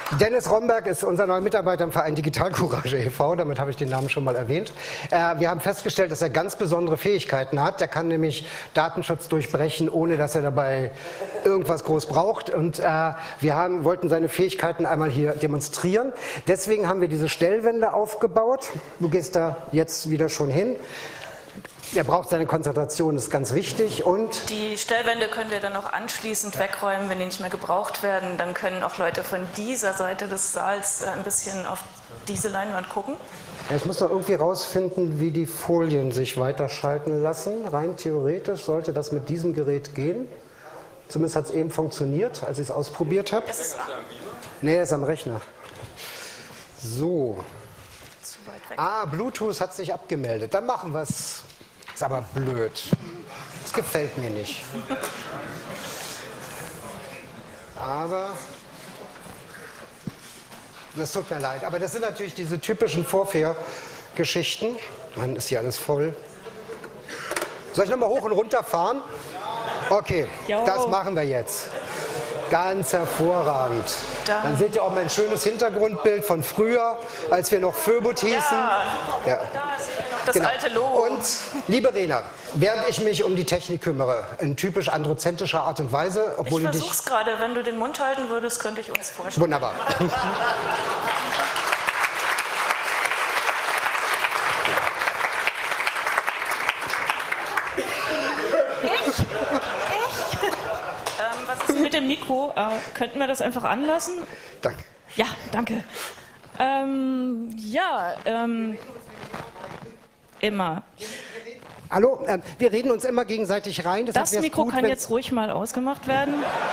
Dennis Romberg ist unser neuer Mitarbeiter im Verein Digital Courage e.V., damit habe ich den Namen schon mal erwähnt. Wir haben festgestellt, dass er ganz besondere Fähigkeiten hat. Der kann nämlich Datenschutz durchbrechen, ohne dass er dabei irgendwas groß braucht. Und wir wollten seine Fähigkeiten einmal hier demonstrieren. Deswegen haben wir diese Stellwände aufgebaut. Du gehst da jetzt wieder schon hin. Er braucht seine Konzentration, das ist ganz wichtig. Und die Stellwände können wir dann auch anschließend wegräumen, wenn die nicht mehr gebraucht werden. Dann können auch Leute von dieser Seite des Saals ein bisschen auf diese Leinwand gucken. Ja, ich muss noch irgendwie rausfinden, wie die Folien sich weiterschalten lassen. Rein theoretisch sollte das mit diesem Gerät gehen. Zumindest hat es eben funktioniert, als ich es ausprobiert habe. Nee, er ist am Rechner. So. Bluetooth hat sich abgemeldet. Dann machen wir es. Ist aber blöd. Das gefällt mir nicht. Aber das tut mir leid. Aber das sind natürlich diese typischen Vorführgeschichten. Mann, ist hier alles voll. Soll ich nochmal hoch und runter fahren? Okay, das machen wir jetzt. Ganz hervorragend. Dann seht ihr auch mein schönes Hintergrundbild von früher, als wir noch Föbot hießen. Ja. Das alte Logo. Und, liebe Rena, während ich mich um die Technik kümmere, in typisch androzentrischer Art und Weise, obwohl ich versuch's gerade, wenn du den Mund halten würdest, könnte ich uns vorstellen. Wunderbar. Was ist mit dem Mikro? Könnten wir das einfach anlassen? Danke. Ja, danke. Immer. Hallo, wir reden uns immer gegenseitig rein. Das Mikro kann jetzt ruhig mal ausgemacht werden.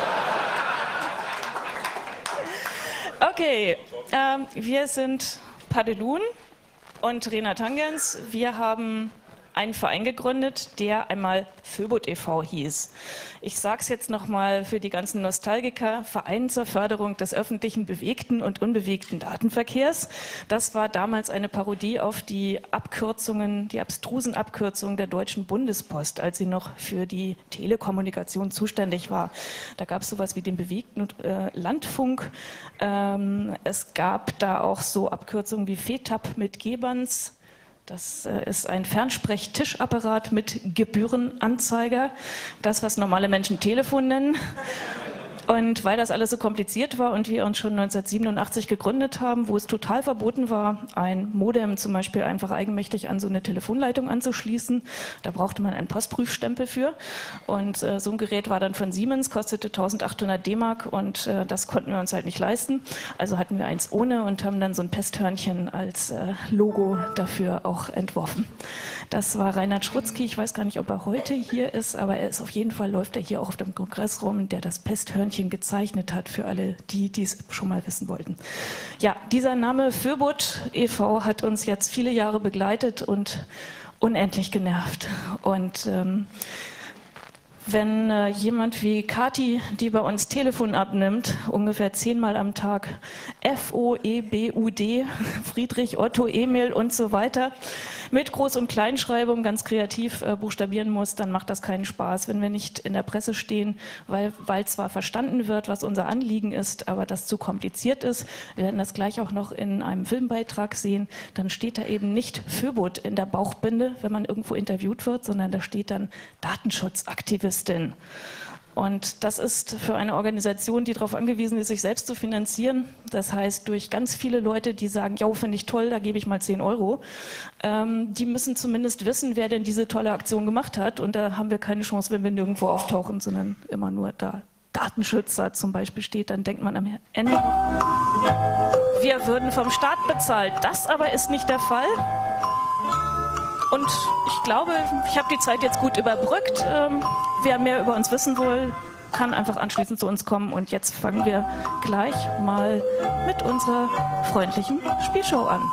Okay, wir sind Padelun und Rena Tangens. Wir haben einen Verein gegründet, der einmal Föbot e.V. hieß. Ich sage es jetzt nochmal für die ganzen Nostalgiker: Verein zur Förderung des öffentlichen bewegten und unbewegten Datenverkehrs. Das war damals eine Parodie auf die Abkürzungen, die abstrusen Abkürzungen der Deutschen Bundespost, als sie noch für die Telekommunikation zuständig war. Da gab es sowas wie den bewegten Landfunk. Es gab da auch so Abkürzungen wie FETAP mit Geberns. Das ist ein Fernsprechtischapparat mit Gebührenanzeiger, das, was normale Menschen Telefon nennen. Und weil das alles so kompliziert war und wir uns schon 1987 gegründet haben, wo es total verboten war, ein Modem zum Beispiel einfach eigenmächtig an so eine Telefonleitung anzuschließen, da brauchte man einen Postprüfstempel für. Und so ein Gerät war dann von Siemens, kostete 1800 D-Mark und das konnten wir uns halt nicht leisten. Also hatten wir eins ohne und haben dann so ein Pesthörnchen als Logo dafür auch entworfen. Das war Reinhard Schrutzky. Ich weiß gar nicht, ob er heute hier ist, aber er ist auf jeden Fall, läuft er hier auch auf dem Kongress rum, der das Pesthörnchen gezeichnet hat für alle, die es schon mal wissen wollten. Ja, dieser Name Föbot e.V. hat uns jetzt viele Jahre begleitet und unendlich genervt. Und wenn jemand wie Kati, die bei uns Telefon abnimmt, ungefähr 10-mal am Tag, F-O-E-B-U-D, Friedrich, Otto, Emil und so weiter, mit Groß- und Kleinschreibung ganz kreativ buchstabieren muss, dann macht das keinen Spaß, wenn wir nicht in der Presse stehen, weil zwar verstanden wird, was unser Anliegen ist, aber das zu kompliziert ist. Wir werden das gleich auch noch in einem Filmbeitrag sehen. Dann steht da eben nicht Föbot in der Bauchbinde, wenn man irgendwo interviewt wird, sondern da steht dann Datenschutzaktivistin. Und das ist für eine Organisation, die darauf angewiesen ist, sich selbst zu finanzieren. Das heißt, durch ganz viele Leute, die sagen, ja, finde ich toll, da gebe ich mal 10 €. Die müssen zumindest wissen, wer denn diese tolle Aktion gemacht hat. Und da haben wir keine Chance, wenn wir nirgendwo auftauchen, sondern immer nur da Datenschützer zum Beispiel steht, dann denkt man am Ende, wir würden vom Staat bezahlt. Das aber ist nicht der Fall. Und ich glaube, ich habe die Zeit jetzt gut überbrückt. Wer mehr über uns wissen will, kann einfach anschließend zu uns kommen. Und jetzt fangen wir gleich mal mit unserer freundlichen Spielshow an.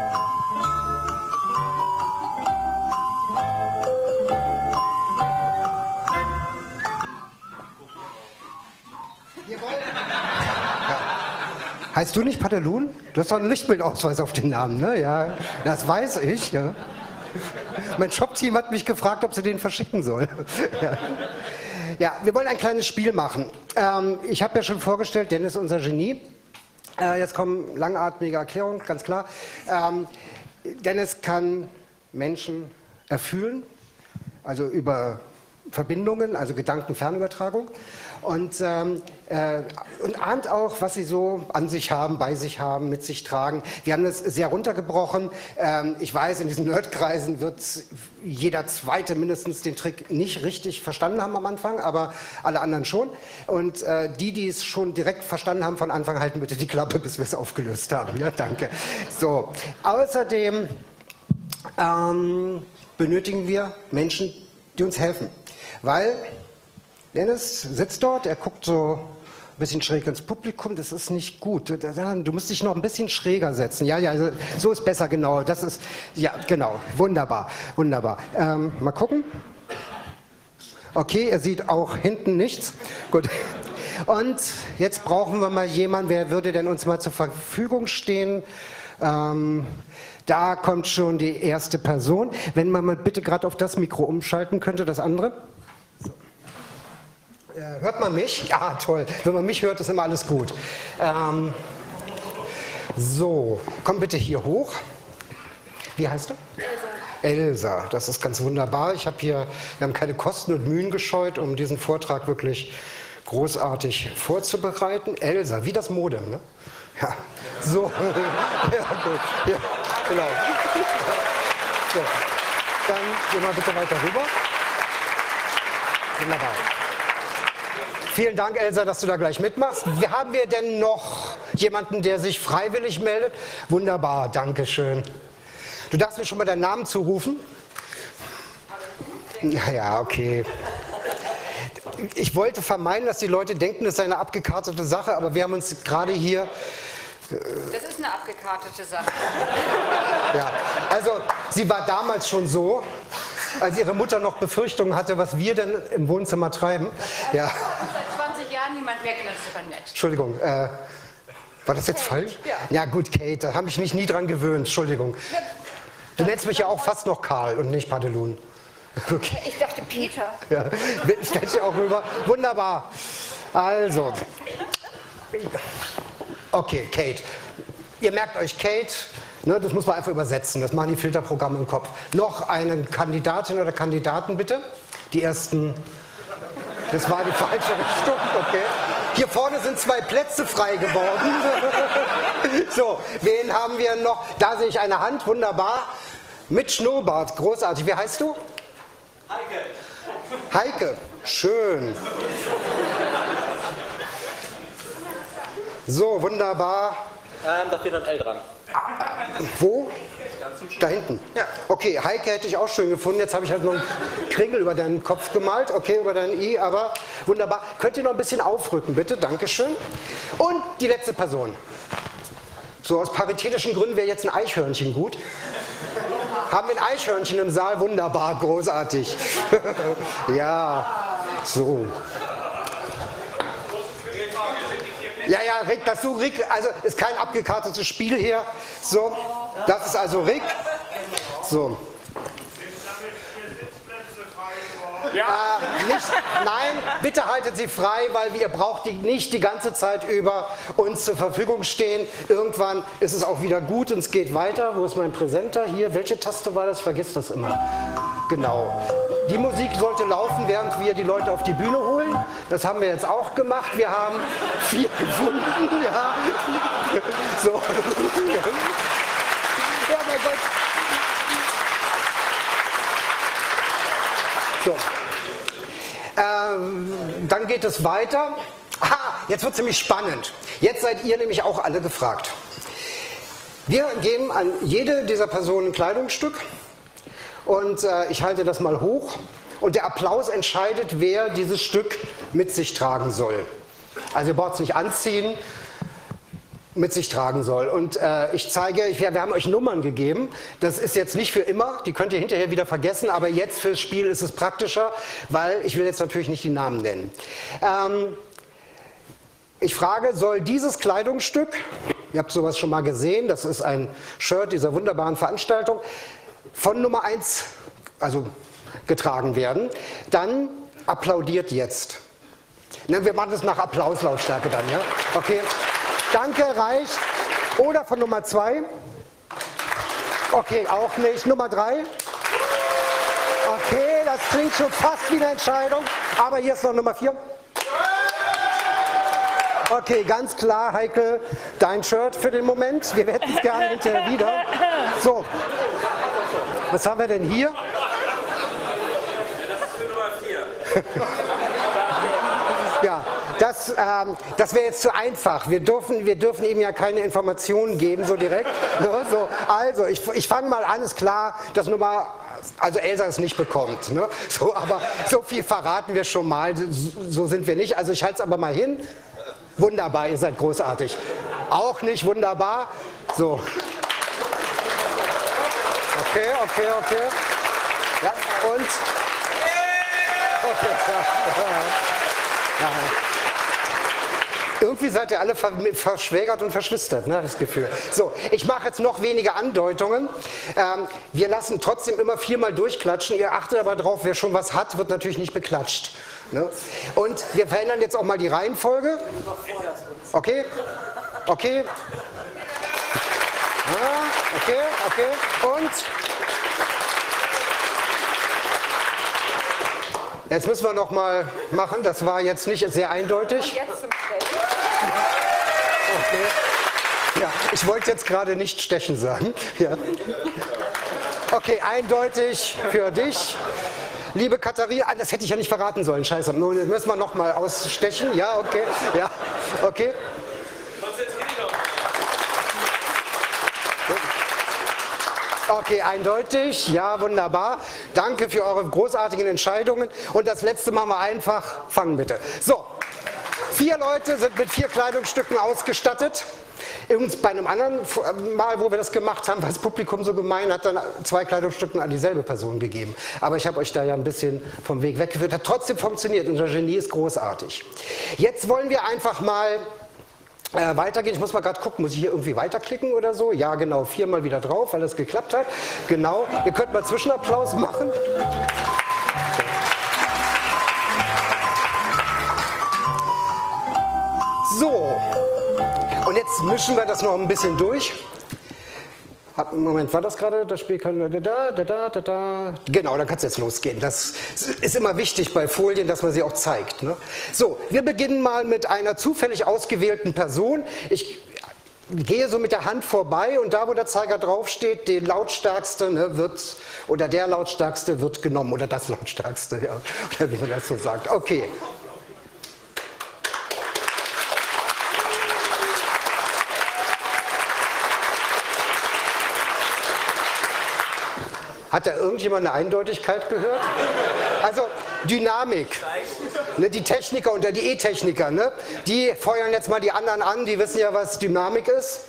Heißt du nicht Padelun? Du hast doch einen Lichtbildausweis auf den Namen, ne? Ja, das weiß ich, ja. Mein Shop-Team hat mich gefragt, ob sie den verschicken soll. Ja. Ja, wir wollen ein kleines Spiel machen. Ich habe ja schon vorgestellt, Dennis ist unser Genie. Jetzt kommen langatmige Erklärungen, ganz klar. Dennis kann Menschen erfühlen, also über Verbindungen, also Gedankenfernübertragung. Und ahnt auch, was sie so an sich haben, bei sich haben, mit sich tragen. Wir haben das sehr runtergebrochen. Ich weiß, in diesen Nerdkreisen wird jeder Zweite mindestens den Trick nicht richtig verstanden haben am Anfang, aber alle anderen schon. Und die es schon direkt verstanden haben von Anfang, halten bitte die Klappe, bis wir es aufgelöst haben. Ja, danke. So, außerdem benötigen wir Menschen, die uns helfen. Weil Dennis sitzt dort, er guckt so ein bisschen schräg ins Publikum, das ist nicht gut. Du musst dich noch ein bisschen schräger setzen. Ja, ja, so ist besser, genau. Das ist, ja, genau, wunderbar, wunderbar. Mal gucken. Okay, er sieht auch hinten nichts. Gut. Und jetzt brauchen wir mal jemanden, wer würde denn uns mal zur Verfügung stehen? Da kommt schon die erste Person. Wenn man mal bitte gerade auf das Mikro umschalten könnte, das andere. Hört man mich? Ja, toll. Wenn man mich hört, ist immer alles gut. So, komm bitte hier hoch. Wie heißt du? Elsa. Elsa, das ist ganz wunderbar. Wir haben keine Kosten und Mühen gescheut, um diesen Vortrag wirklich großartig vorzubereiten. Elsa, wie das Modem, ne? Ja, so. Ja, gut. Ja, genau. So. Dann gehen wir bitte weiter rüber. Wunderbar. Vielen Dank, Elsa, dass du da gleich mitmachst. Haben wir denn noch jemanden, der sich freiwillig meldet? Wunderbar, danke schön. Du darfst mir schon mal deinen Namen zurufen? Ja, okay. Ich wollte vermeiden, dass die Leute denken, das sei eine abgekartete Sache, aber wir haben uns gerade hier... Das ist eine abgekartete Sache. Ja, also sie war damals schon so, als ihre Mutter noch Befürchtungen hatte, was wir denn im Wohnzimmer treiben. Ja. Seit 20 Jahren niemand mehr genannt, das ist aber nett. Entschuldigung, war das jetzt falsch? Ja. Ja gut, Kate, da habe ich mich nie dran gewöhnt, Entschuldigung. Du nennst mich ja auch fast noch Karl und nicht Padelun. Okay. Ich dachte Peter. Ja, stell dich auch rüber. Wunderbar. Also. Okay, Kate. Ihr merkt euch Kate, ne, das muss man einfach übersetzen, das machen die Filterprogramme im Kopf. Noch eine Kandidatin oder Kandidaten bitte? Die ersten, das war die falsche Richtung, okay. Hier vorne sind 2 Plätze frei geworden. So, wen haben wir noch? Da sehe ich eine Hand, wunderbar. Mit Schnurrbart, großartig. Wie heißt du? Heike. Heike, schön. So, wunderbar. Da steht ein L dran. Wo? Da hinten? Ja. Okay, Heike hätte ich auch schön gefunden. Jetzt habe ich halt noch einen Kringel über deinen Kopf gemalt. Okay, über dein I, aber wunderbar. Könnt ihr noch ein bisschen aufrücken, bitte? Dankeschön. Und die letzte Person. So, aus paritätischen Gründen wäre jetzt ein Eichhörnchen gut. Haben wir ein Eichhörnchen im Saal? Wunderbar, großartig. Ja, so. Ja, ja, Rick, das du, Rick, also ist kein abgekartetes Spiel hier. So, das ist also Rick. So. Ja. Nein, bitte haltet sie frei, weil ihr braucht die nicht die ganze Zeit über uns zur Verfügung stehen. Irgendwann ist es auch wieder gut und es geht weiter. Wo ist mein Präsenter? Hier, welche Taste war das? Vergiss das immer. Genau. Die Musik sollte laufen, während wir die Leute auf die Bühne holen. Das haben wir jetzt auch gemacht. Wir haben 4 gefunden. Ja. So. Ja, mein Gott. So. Dann geht es weiter. Aha, jetzt wird es nämlich spannend. Jetzt seid ihr nämlich auch alle gefragt. Wir geben an jede dieser Personen ein Kleidungsstück und ich halte das mal hoch und der Applaus entscheidet, wer dieses Stück mit sich tragen soll. Also ihr braucht es nicht anziehen, mit sich tragen soll. Und ich zeige, wir haben euch Nummern gegeben. Das ist jetzt nicht für immer, die könnt ihr hinterher wieder vergessen, aber jetzt fürs Spiel ist es praktischer, weil ich will jetzt natürlich nicht die Namen nennen. Ich frage, soll dieses Kleidungsstück, ihr habt sowas schon mal gesehen, das ist ein Shirt dieser wunderbaren Veranstaltung, von Nummer 1 also getragen werden, dann applaudiert jetzt. Ne, wir machen das nach Applauslautstärke dann, ja? Okay. Danke, reicht. Oder von Nummer 2? Okay, auch nicht. Nummer 3? Okay, das klingt schon fast wie eine Entscheidung. Aber hier ist noch Nummer 4. Okay, ganz klar, Heike, dein Shirt für den Moment. Wir hätten es gerne hinterher wieder. So, was haben wir denn hier? Das ist für Nummer 4. Ja, das wäre jetzt zu einfach. Wir dürfen ihm ja keine Informationen geben, so direkt. Ne? So, also, ich fange mal an, ist klar, dass also Elsa es nicht bekommt. Ne? So, aber so viel verraten wir schon mal, so sind wir nicht. Also ich halte es aber mal hin. Wunderbar, ihr seid großartig. Auch nicht wunderbar. So. Okay. Ja, und? Okay. Ja. Irgendwie seid ihr alle verschwägert und verschwistert, ne, das Gefühl. So, ich mache jetzt noch weniger Andeutungen. Wir lassen trotzdem immer 4-mal durchklatschen. Ihr achtet aber drauf, wer schon was hat, wird natürlich nicht beklatscht. Ne? Und wir verändern jetzt auch mal die Reihenfolge. Okay? Okay? Ja, okay. Und? Jetzt müssen wir noch mal machen. Das war jetzt nicht sehr eindeutig. Jetzt zum Stechen. Okay. Ja, ich wollte jetzt gerade nicht stechen sagen. Ja. Okay, eindeutig für dich. Liebe Katharina, das hätte ich ja nicht verraten sollen, scheiße. Nun müssen wir noch mal ausstechen. Ja, okay. Ja, okay. Okay, eindeutig. Ja, wunderbar. Danke für eure großartigen Entscheidungen. Und das letzte machen wir einfach. Fangen bitte. So, 4 Leute sind mit 4 Kleidungsstücken ausgestattet. Übrigens bei einem anderen Mal, wo wir das gemacht haben, war das Publikum so gemein, hat dann 2 Kleidungsstücke an dieselbe Person gegeben. Aber ich habe euch da ja ein bisschen vom Weg weggeführt. Hat trotzdem funktioniert. Unser Genie ist großartig. Jetzt wollen wir einfach mal weitergehen. Ich muss mal gerade gucken, muss ich hier irgendwie weiterklicken oder so? Ja, genau, 4-mal wieder drauf, weil es geklappt hat. Genau. Ihr könnt mal Zwischenapplaus machen. So. Und jetzt mischen wir das noch ein bisschen durch. Moment, war das gerade? Das Spiel kann. Genau, dann kann es jetzt losgehen. Das ist immer wichtig bei Folien, dass man sie auch zeigt. Ne? So, wir beginnen mal mit einer zufällig ausgewählten Person. Ich gehe so mit der Hand vorbei und da, wo der Zeiger draufsteht, der lautstärkste der lautstärkste wird genommen oder das lautstärkste, ja, oder wie man das so sagt. Okay. Hat da irgendjemand eine Eindeutigkeit gehört? Also Dynamik. Ne, die Techniker und die E-Techniker, ne, die feuern jetzt mal die anderen an, die wissen ja, was Dynamik ist.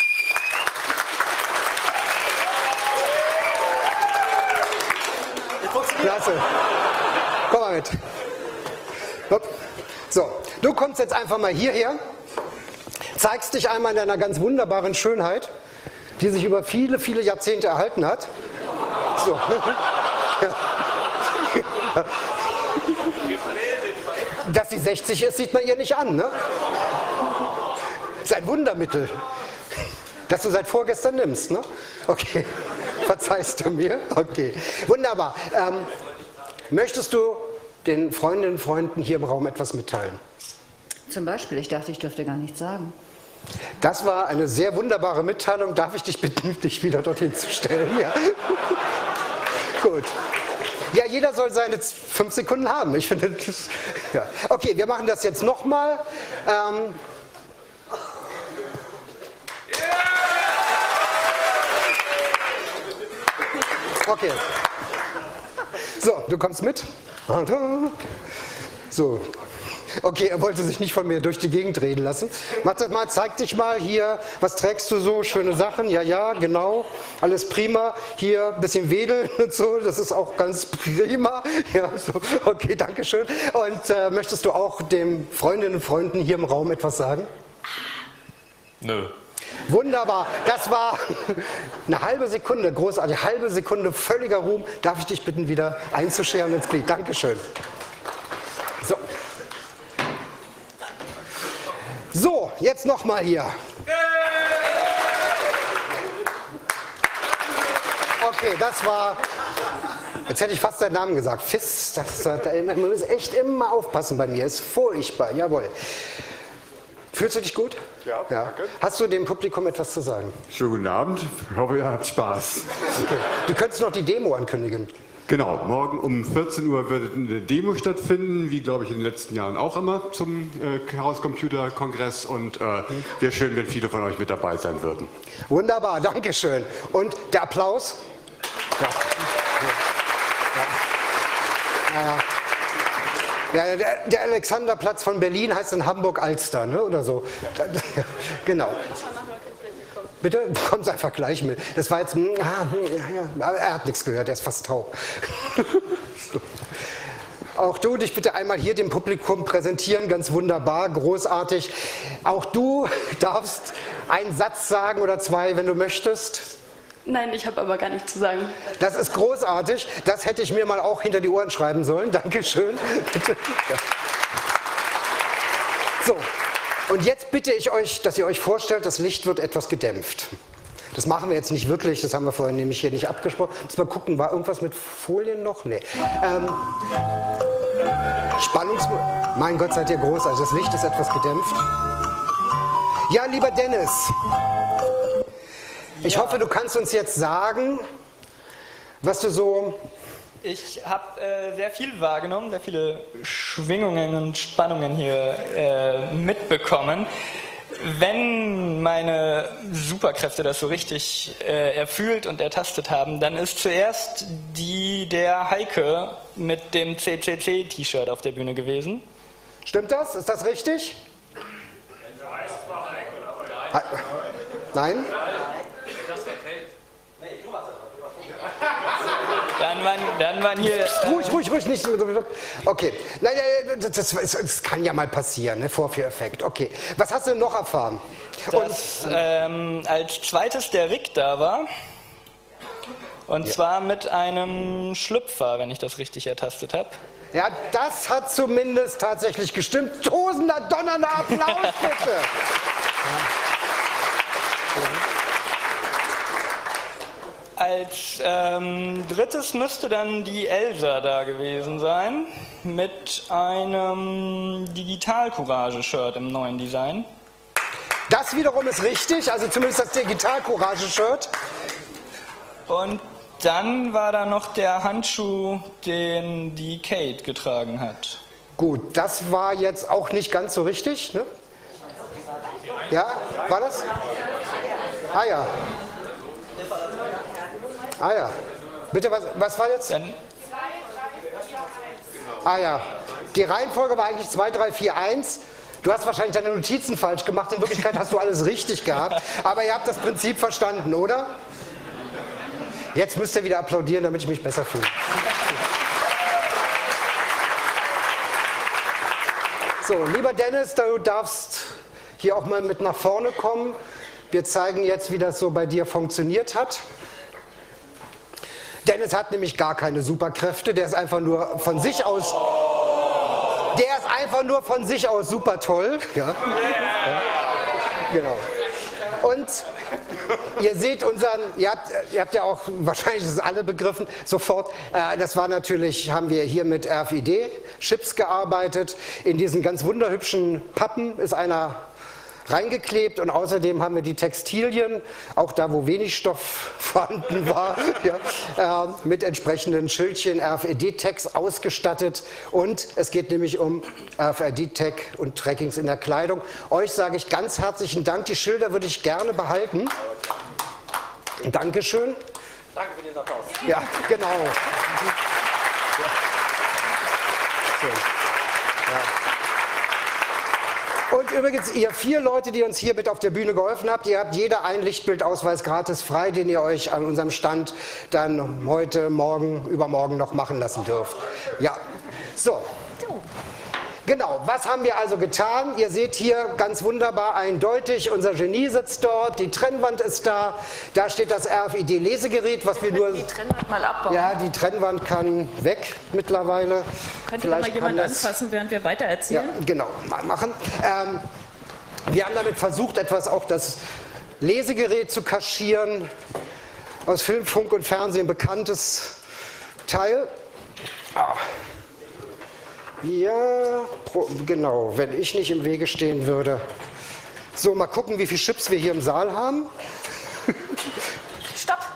Klasse. Komm mal mit. So, du kommst jetzt einfach mal hierher, zeigst dich einmal in deiner ganz wunderbaren Schönheit, die sich über viele, viele Jahrzehnte erhalten hat. So. Dass sie 60 ist, sieht man ihr nicht an, ne? Das ist ein Wundermittel, das du seit vorgestern nimmst, ne? Okay, verzeihst du mir? Okay, wunderbar. Möchtest du den Freundinnen und Freunden hier im Raum etwas mitteilen? Zum Beispiel, ich dachte, ich dürfte gar nichts sagen. Das war eine sehr wunderbare Mitteilung. Darf ich dich bitten, dich wieder dorthin zu stellen? Ja. Gut. Ja, jeder soll seine 5 Sekunden haben. Ich finde, das, ja. Okay, wir machen das jetzt nochmal. Okay. So, du kommst mit. So. Okay, er wollte sich nicht von mir durch die Gegend reden lassen. Mach das mal, zeig dich mal hier. Was trägst du so? Schöne Sachen. Ja, ja, genau. Alles prima. Hier ein bisschen wedeln und so. Das ist auch ganz prima. Ja, so. Okay, danke schön. Und möchtest du auch den Freundinnen und Freunden hier im Raum etwas sagen? Nö. Wunderbar. Das war eine halbe Sekunde, großartig. Halbe Sekunde, völliger Ruhm. Darf ich dich bitten, wieder einzuscheren ins Glied? Dankeschön. So. So, jetzt nochmal hier. Okay, das war, jetzt hätte ich fast deinen Namen gesagt, Fiss, man muss echt immer aufpassen bei mir, ist furchtbar, jawohl. Fühlst du dich gut? Ja, danke. Hast du dem Publikum etwas zu sagen? Schönen guten Abend, ich hoffe, ihr habt Spaß. Okay. Du könntest noch die Demo ankündigen. Genau, morgen um 14 Uhr wird eine Demo stattfinden, wie glaube ich in den letzten Jahren auch immer zum Chaos Computer Kongress und wäre schön, wenn viele von euch mit dabei sein würden. Wunderbar, danke schön. Und der Applaus? Ja, der Alexanderplatz von Berlin heißt in Hamburg-Alster, ne? Oder so. Genau. Bitte, du kommst einfach gleich mit. Das war jetzt, er hat nichts gehört, er ist fast taub. Auch du dich bitte einmal hier dem Publikum präsentieren, ganz wunderbar, großartig. Auch du darfst einen Satz sagen oder zwei, wenn du möchtest. Nein, ich habe aber gar nichts zu sagen. Das ist großartig. Das hätte ich mir mal auch hinter die Ohren schreiben sollen. Dankeschön. Bitte. Ja. So, und jetzt bitte ich euch, dass ihr euch vorstellt, das Licht wird etwas gedämpft. Das machen wir jetzt nicht wirklich, das haben wir vorhin nämlich hier nicht abgesprochen. Jetzt mal gucken, war irgendwas mit Folien noch? Nee. Mein Gott, seid ihr großartig. Das Licht ist etwas gedämpft. Ja, lieber Dennis. Ich hoffe, du kannst uns jetzt sagen, was du so... Ich habe sehr viel wahrgenommen, sehr viele Schwingungen und Spannungen hier mitbekommen. Wenn meine Superkräfte das so richtig erfühlt und ertastet haben, dann ist zuerst die der Heike mit dem CCC-T-Shirt auf der Bühne gewesen. Stimmt das? Ist das richtig? Nein? Dann waren hier... Ruhig, nicht. Okay, nein, das kann ja mal passieren, ne? Vorführeffekt. Okay, was hast du denn noch erfahren? Dass als zweites der Rick da war. Und zwar mit einem Schlüpfer, wenn ich das richtig ertastet habe. Ja, das hat zumindest tatsächlich gestimmt. Tosender, donnernder Applaus, bitte! Als drittes müsste dann die Elsa da gewesen sein, mit einem Digital-Courage-Shirt im neuen Design. Das wiederum ist richtig, also zumindest das Digital-Courage-Shirt. Und dann war da noch der Handschuh, den die Kate getragen hat. Gut, das war jetzt auch nicht ganz so richtig, ne? Ja, war das? Ah ja. Ah ja. Bitte, was war jetzt? Ah ja. Die Reihenfolge war eigentlich 2, 3, 4, 1. Du hast wahrscheinlich deine Notizen falsch gemacht. In Wirklichkeit hast du alles richtig gehabt. Aber ihr habt das Prinzip verstanden, oder? Jetzt müsst ihr wieder applaudieren, damit ich mich besser fühle. So, lieber Dennis, du darfst hier auch mal mit nach vorne kommen. Wir zeigen jetzt, wie das so bei dir funktioniert hat. Dennis hat nämlich gar keine Superkräfte, der ist einfach nur von sich aus... Der ist einfach nur von sich aus super toll. Ja. Ja. Genau. Und ihr seht unseren, ihr habt ja auch wahrscheinlich das alle begriffen, sofort, das war natürlich, haben wir hier mit RFID-Chips gearbeitet. In diesen ganz wunderhübschen Pappen ist einer reingeklebt und außerdem haben wir die Textilien, auch da wo wenig Stoff vorhanden war, ja, mit entsprechenden Schildchen RFID-Tags ausgestattet und es geht nämlich um RFID-Tag und Trackings in der Kleidung. Euch sage ich ganz herzlichen Dank, die Schilder würde ich gerne behalten. Dankeschön. Danke für den Applaus. Ja, genau. Ja. So. Ja. Und übrigens, ihr 4 Leute, die uns hier mit auf der Bühne geholfen habt, ihr habt jeder einen Lichtbildausweis gratis frei, den ihr euch an unserem Stand dann heute, morgen, übermorgen noch machen lassen dürft. Ja, so. Genau, was haben wir also getan? Ihr seht hier ganz wunderbar eindeutig, unser Genie sitzt dort, die Trennwand ist da, da steht das RFID-Lesegerät, was wir nur... Die Trennwand mal abbauen. Ja, die Trennwand kann weg mittlerweile. Könnte mal jemand anfassen, während wir weiter erzählen? Ja, genau, mal machen. Wir haben damit versucht, etwas auch das Lesegerät zu kaschieren. Aus Film, Funk und Fernsehen bekanntes Teil. Ja, genau, wenn ich nicht im Wege stehen würde. So, mal gucken, wie viele Chips wir hier im Saal haben. Stopp!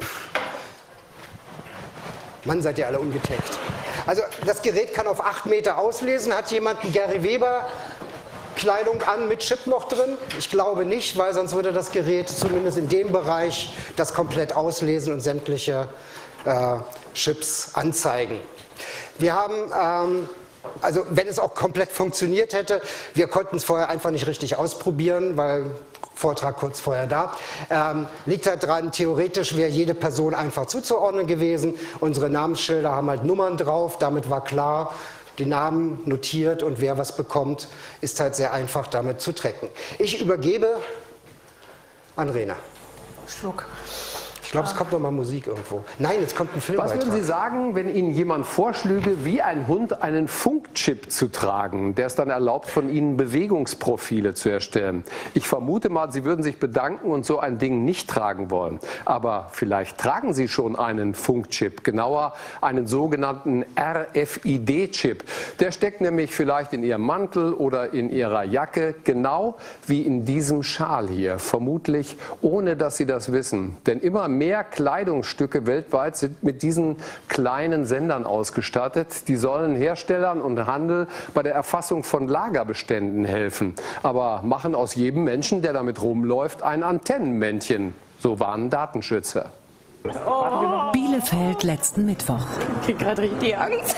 Mann, seid ihr alle ungetaggt. Also das Gerät kann auf 8 Meter auslesen. Hat jemand einen Gary Weber Kleidung an mit Chip noch drin? Ich glaube nicht, weil sonst würde das Gerät zumindest in dem Bereich das komplett auslesen und sämtliche Chips anzeigen. Wir haben, also wenn es auch komplett funktioniert hätte, wir konnten es vorher einfach nicht richtig ausprobieren, weil Vortrag kurz vorher da. Liegt halt dran, theoretisch wäre jede Person einfach zuzuordnen gewesen. Unsere Namensschilder haben halt Nummern drauf, damit war klar, die Namen notiert und wer was bekommt, ist halt sehr einfach damit zu tracken. Ich übergebe an Rena. Schluck. Ich glaube, es kommt noch mal Musik irgendwo. Nein, jetzt kommt ein Filmbeitrag. Was würden Sie sagen, wenn Ihnen jemand vorschlüge, wie ein Hund einen Funkchip zu tragen, der es dann erlaubt, von Ihnen Bewegungsprofile zu erstellen? Ich vermute mal, Sie würden sich bedanken und so ein Ding nicht tragen wollen. Aber vielleicht tragen Sie schon einen Funkchip, genauer einen sogenannten RFID-Chip. Der steckt nämlich vielleicht in Ihrem Mantel oder in Ihrer Jacke, genau wie in diesem Schal hier. Vermutlich ohne, dass Sie das wissen. Denn immer mehr Kleidungsstücke weltweit sind mit diesen kleinen Sendern ausgestattet. Die sollen Herstellern und Handel bei der Erfassung von Lagerbeständen helfen. Aber machen aus jedem Menschen, der damit rumläuft, ein Antennenmännchen. So warnen Datenschützer. Bielefeld letzten Mittwoch. Ich krieg gerade richtig Angst.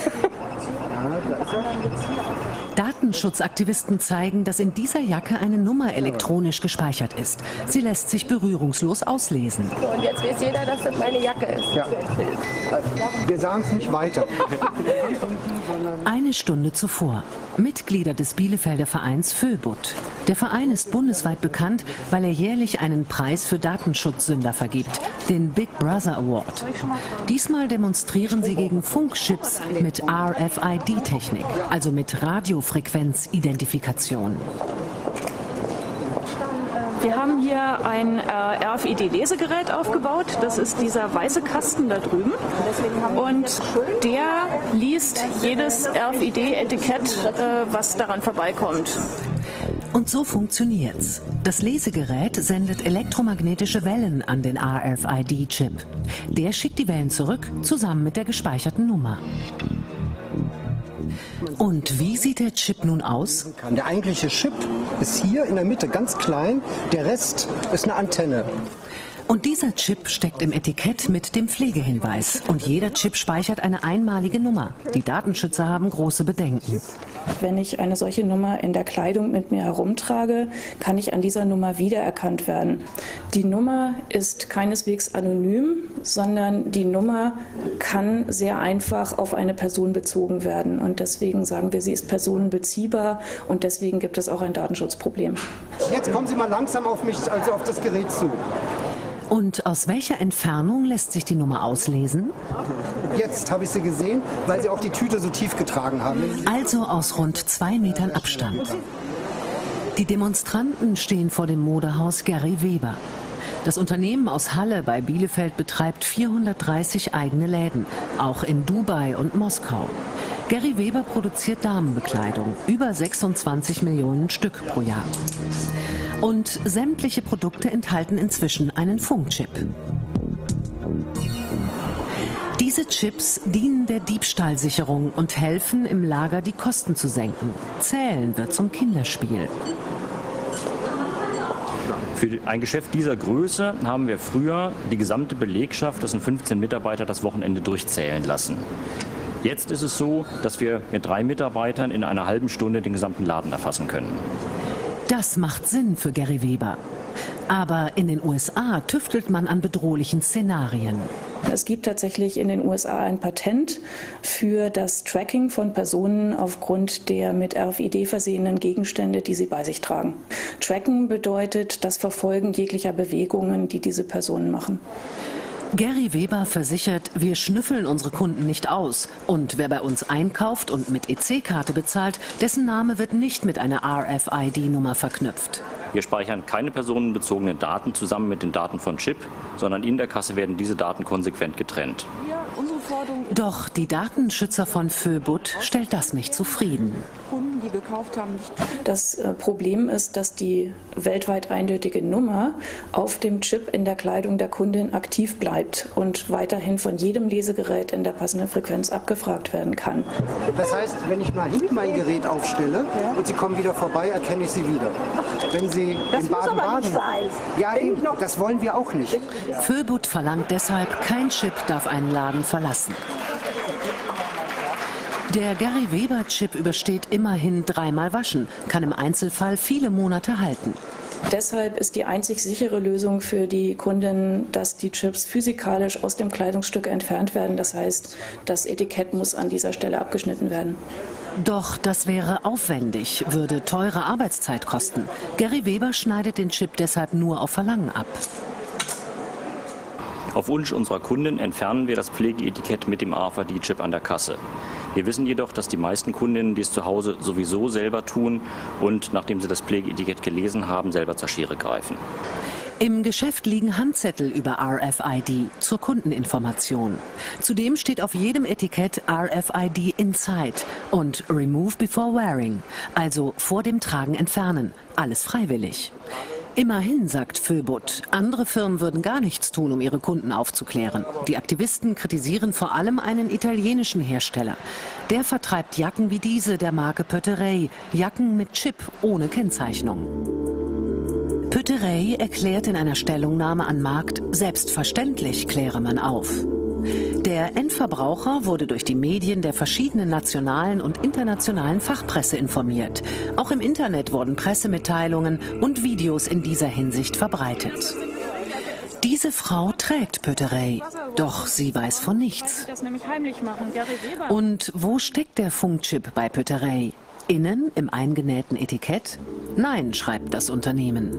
Datenschutzaktivisten zeigen, dass in dieser Jacke eine Nummer elektronisch gespeichert ist. Sie lässt sich berührungslos auslesen. Und jetzt weiß jeder, dass das meine Jacke ist. Ja. Wir sagen es nicht weiter. Eine Stunde zuvor. Mitglieder des Bielefelder Vereins Föbut. Der Verein ist bundesweit bekannt, weil er jährlich einen Preis für Datenschutzsünder vergibt, den Big Brother Award. Diesmal demonstrieren sie gegen Funkchips mit RFID-Technik, also mit Radiofrequenzidentifikation. Wir haben hier ein RFID-Lesegerät aufgebaut. Das ist dieser weiße Kasten da drüben. Und der liest jedes RFID-Etikett, was daran vorbeikommt. Und so funktioniert's. Das Lesegerät sendet elektromagnetische Wellen an den RFID-Chip. Der schickt die Wellen zurück, zusammen mit der gespeicherten Nummer. Und wie sieht der Chip nun aus? Der eigentliche Chip ist hier in der Mitte ganz klein, der Rest ist eine Antenne. Und dieser Chip steckt im Etikett mit dem Pflegehinweis. Und jeder Chip speichert eine einmalige Nummer. Die Datenschützer haben große Bedenken. Wenn ich eine solche Nummer in der Kleidung mit mir herumtrage, kann ich an dieser Nummer wiedererkannt werden. Die Nummer ist keineswegs anonym, sondern die Nummer kann sehr einfach auf eine Person bezogen werden. Und deswegen sagen wir, sie ist personenbeziehbar und deswegen gibt es auch ein Datenschutzproblem. Jetzt kommen Sie mal langsam auf mich, also auf das Gerät zu. Und aus welcher Entfernung lässt sich die Nummer auslesen? Jetzt habe ich sie gesehen, weil sie auch die Tüte so tief getragen haben. Also aus rund 2 Metern Abstand. Die Demonstranten stehen vor dem Modehaus Gary Weber. Das Unternehmen aus Halle bei Bielefeld betreibt 430 eigene Läden, auch in Dubai und Moskau. Gary Weber produziert Damenbekleidung, über 26 Millionen Stück pro Jahr. Und sämtliche Produkte enthalten inzwischen einen Funkchip. Diese Chips dienen der Diebstahlsicherung und helfen, im Lager die Kosten zu senken. Zählen wird zum Kinderspiel. Für ein Geschäft dieser Größe haben wir früher die gesamte Belegschaft, das sind 15 Mitarbeiter, das Wochenende durchzählen lassen. Jetzt ist es so, dass wir mit 3 Mitarbeitern in einer halben Stunde den gesamten Laden erfassen können. Das macht Sinn für Gary Weber. Aber in den USA tüftelt man an bedrohlichen Szenarien. Es gibt tatsächlich in den USA ein Patent für das Tracking von Personen aufgrund der mit RFID versehenen Gegenstände, die sie bei sich tragen. Tracken bedeutet das Verfolgen jeglicher Bewegungen, die diese Personen machen. Gary Weber versichert, wir schnüffeln unsere Kunden nicht aus. Und wer bei uns einkauft und mit EC-Karte bezahlt, dessen Name wird nicht mit einer RFID-Nummer verknüpft. Wir speichern keine personenbezogenen Daten zusammen mit den Daten von Chip, sondern in der Kasse werden diese Daten konsequent getrennt. Doch die Datenschützer von Föbut stellt das nicht zufrieden. Kunden, die gekauft haben, nicht. Das Problem ist, dass die weltweit eindeutige Nummer auf dem Chip in der Kleidung der Kundin aktiv bleibt und weiterhin von jedem Lesegerät in der passenden Frequenz abgefragt werden kann. Das heißt, wenn ich mal hinten mein Gerät aufstelle und Sie kommen wieder vorbei, erkenne ich Sie wieder. Wenn Sie in Baden-Baden... Ja, eben, das wollen wir auch nicht. Föbut verlangt deshalb, kein Chip darf einen Laden verlassen. Der Gary Weber Chip übersteht immerhin 3-mal Waschen, kann im Einzelfall viele Monate halten. Deshalb ist die einzig sichere Lösung für die Kundin, dass die Chips physikalisch aus dem Kleidungsstück entfernt werden. Das heißt, das Etikett muss an dieser Stelle abgeschnitten werden. Doch das wäre aufwendig, würde teure Arbeitszeit kosten. Gary Weber schneidet den Chip deshalb nur auf Verlangen ab. Auf Wunsch unserer Kunden entfernen wir das Pflegeetikett mit dem RFID-Chip an der Kasse. Wir wissen jedoch, dass die meisten Kundinnen dies zu Hause sowieso selber tun und, nachdem sie das Pflegeetikett gelesen haben, selber zur Schere greifen. Im Geschäft liegen Handzettel über RFID zur Kundeninformation. Zudem steht auf jedem Etikett RFID Inside und Remove before wearing, also vor dem Tragen entfernen. Alles freiwillig. Immerhin, sagt Föbut, andere Firmen würden gar nichts tun, um ihre Kunden aufzuklären. Die Aktivisten kritisieren vor allem einen italienischen Hersteller. Der vertreibt Jacken wie diese der Marke Pöterey, Jacken mit Chip ohne Kennzeichnung. Pöterey erklärt in einer Stellungnahme an Markt, selbstverständlich kläre man auf. Der Endverbraucher wurde durch die Medien der verschiedenen nationalen und internationalen Fachpresse informiert. Auch im Internet wurden Pressemitteilungen und Videos in dieser Hinsicht verbreitet. Diese Frau trägt Pöterey, doch sie weiß von nichts. Und wo steckt der Funkchip bei Pöterey? Innen im eingenähten Etikett? Nein, schreibt das Unternehmen.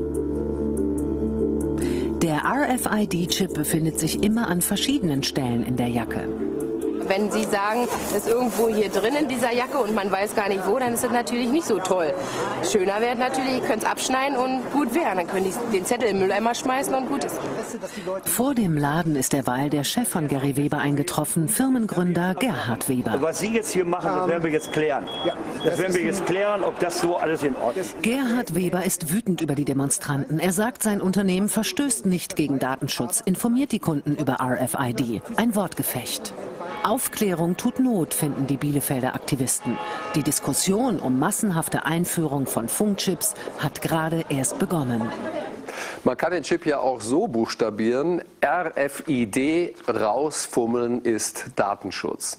Der RFID-Chip befindet sich immer an verschiedenen Stellen in der Jacke. Wenn Sie sagen, das ist irgendwo hier drin in dieser Jacke und man weiß gar nicht wo, dann ist das natürlich nicht so toll. Schöner wäre natürlich, ich könnte es abschneiden und gut wäre. Dann könnte ich den Zettel im Mülleimer schmeißen und gut ist. Vor dem Laden ist derweil der Chef von Gary Weber eingetroffen, Firmengründer Gerhard Weber. Was Sie jetzt hier machen, das werden wir jetzt klären. Das werden wir jetzt klären, ob das so alles in Ordnung ist. Gerhard Weber ist wütend über die Demonstranten. Er sagt, sein Unternehmen verstößt nicht gegen Datenschutz, informiert die Kunden über RFID. Ein Wortgefecht. Aufklärung tut Not, finden die Bielefelder Aktivisten. Die Diskussion um massenhafte Einführung von Funkchips hat gerade erst begonnen. Man kann den Chip ja auch so buchstabieren: RFID, rausfummeln ist Datenschutz.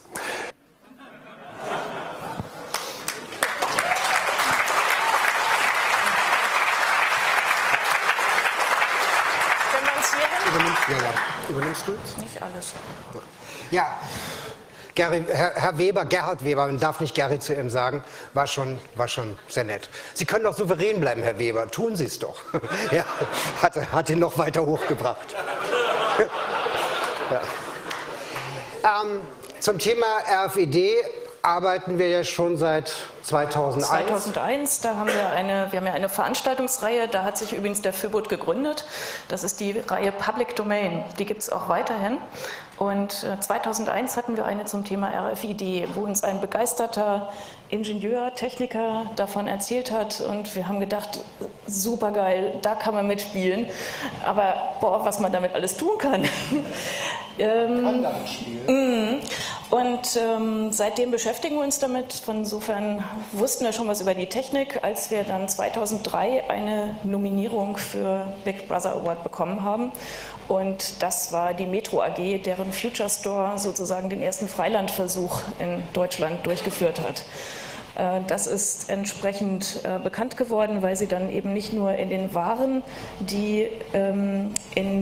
Übernimmst du? Nicht alles. Ja, Herr Weber, Gerhard Weber, man darf nicht Gary zu ihm sagen, war schon sehr nett. Sie können doch souverän bleiben, Herr Weber, tun Sie es doch. Ja, hat ihn noch weiter hochgebracht. Ja. Zum Thema RFID arbeiten wir ja schon seit 2001. 2001, da haben wir eine Veranstaltungsreihe, da hat sich übrigens der Föbut gegründet. Das ist die Reihe Public Domain, die gibt es auch weiterhin. Und 2001 hatten wir eine zum Thema RFID, wo uns ein begeisterter Ingenieur, Techniker davon erzählt hat. Und wir haben gedacht, super geil, da kann man mitspielen. Aber boah, was man damit alles tun kann. Und seitdem beschäftigen wir uns damit. Insofern wussten wir schon was über die Technik, als wir dann 2003 eine Nominierung für Big Brother Award bekommen haben. Und das war die Metro AG, deren Future Store sozusagen den ersten Freilandversuch in Deutschland durchgeführt hat. Das ist entsprechend bekannt geworden, weil sie dann eben nicht nur in den Waren, die in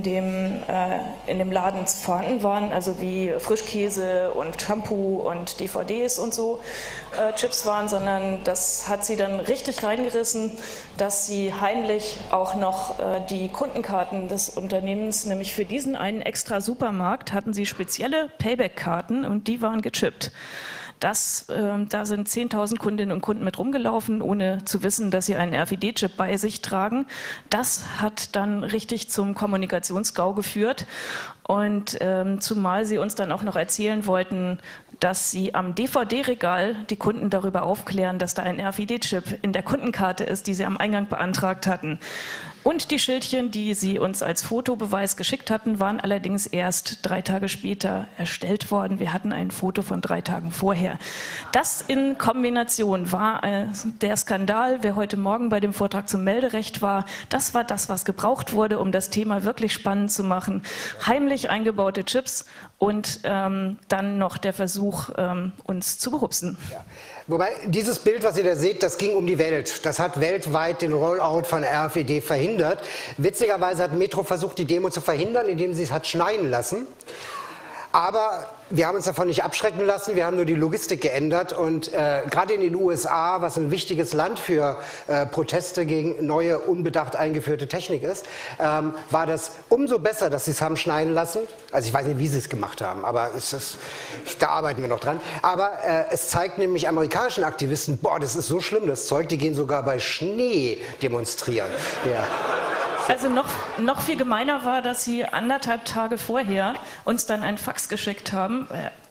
dem Laden vorhanden waren, also wie Frischkäse und Shampoo und DVDs und so Chips waren, sondern das hat sie dann richtig reingerissen, dass sie heimlich auch noch die Kundenkarten des Unternehmens, nämlich für diesen einen extra Supermarkt, hatten sie spezielle Payback-Karten und die waren gechippt. Da sind 10.000 Kundinnen und Kunden mit rumgelaufen, ohne zu wissen, dass sie einen RFID-Chip bei sich tragen. Das hat dann richtig zum Kommunikationsgau geführt. Und zumal sie uns dann auch noch erzählen wollten, dass sie am DVD-Regal die Kunden darüber aufklären, dass da ein RFID-Chip in der Kundenkarte ist, die sie am Eingang beantragt hatten. Und die Schildchen, die sie uns als Fotobeweis geschickt hatten, waren allerdings erst 3 Tage später erstellt worden. Wir hatten ein Foto von 3 Tagen vorher. Das in Kombination war der Skandal, wer heute Morgen bei dem Vortrag zum Melderecht war. Das war das, was gebraucht wurde, um das Thema wirklich spannend zu machen. Heimlich eingebaute Chips und dann noch der Versuch, uns zu behupsen. Ja. Wobei, dieses Bild, was ihr da seht, das ging um die Welt. Das hat weltweit den Rollout von RFID verhindert. Witzigerweise hat Metro versucht, die Demo zu verhindern, indem sie es hat schneiden lassen. Aber wir haben uns davon nicht abschrecken lassen, wir haben nur die Logistik geändert und gerade in den USA, was ein wichtiges Land für Proteste gegen neue, unbedacht eingeführte Technik ist, war das umso besser, dass sie es haben schneiden lassen. Also ich weiß nicht, wie sie es gemacht haben, aber da arbeiten wir noch dran. Aber es zeigt nämlich amerikanischen Aktivisten, boah, das ist so schlimm, das Zeug, die gehen sogar bei Schnee demonstrieren. Ja. Also noch viel gemeiner war, dass sie 1,5 Tage vorher uns dann einen Fax geschickt haben.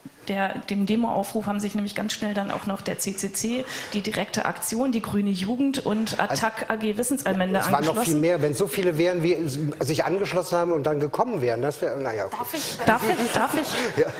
Dem Demoaufruf haben sich nämlich ganz schnell dann auch noch der CCC, die direkte Aktion, die Grüne Jugend und Attac AG Wissensallmende angeschlossen. Es waren noch viel mehr, wenn so viele wären, wie sich angeschlossen haben und dann gekommen wären. Das wäre, naja. Okay. Darf ich? Ja.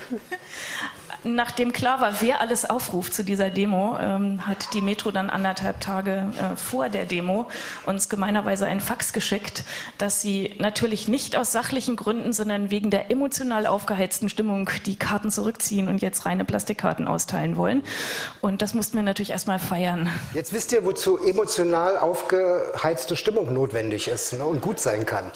Nachdem klar war, wer alles aufruft zu dieser Demo, hat die Metro dann 1,5 Tage vor der Demo uns gemeinerweise einen Fax geschickt, dass sie natürlich nicht aus sachlichen Gründen, sondern wegen der emotional aufgeheizten Stimmung die Karten zurückziehen und jetzt reine Plastikkarten austeilen wollen. Und das mussten wir natürlich erstmal feiern. Jetzt wisst ihr, wozu emotional aufgeheizte Stimmung notwendig ist, ne, und gut sein kann.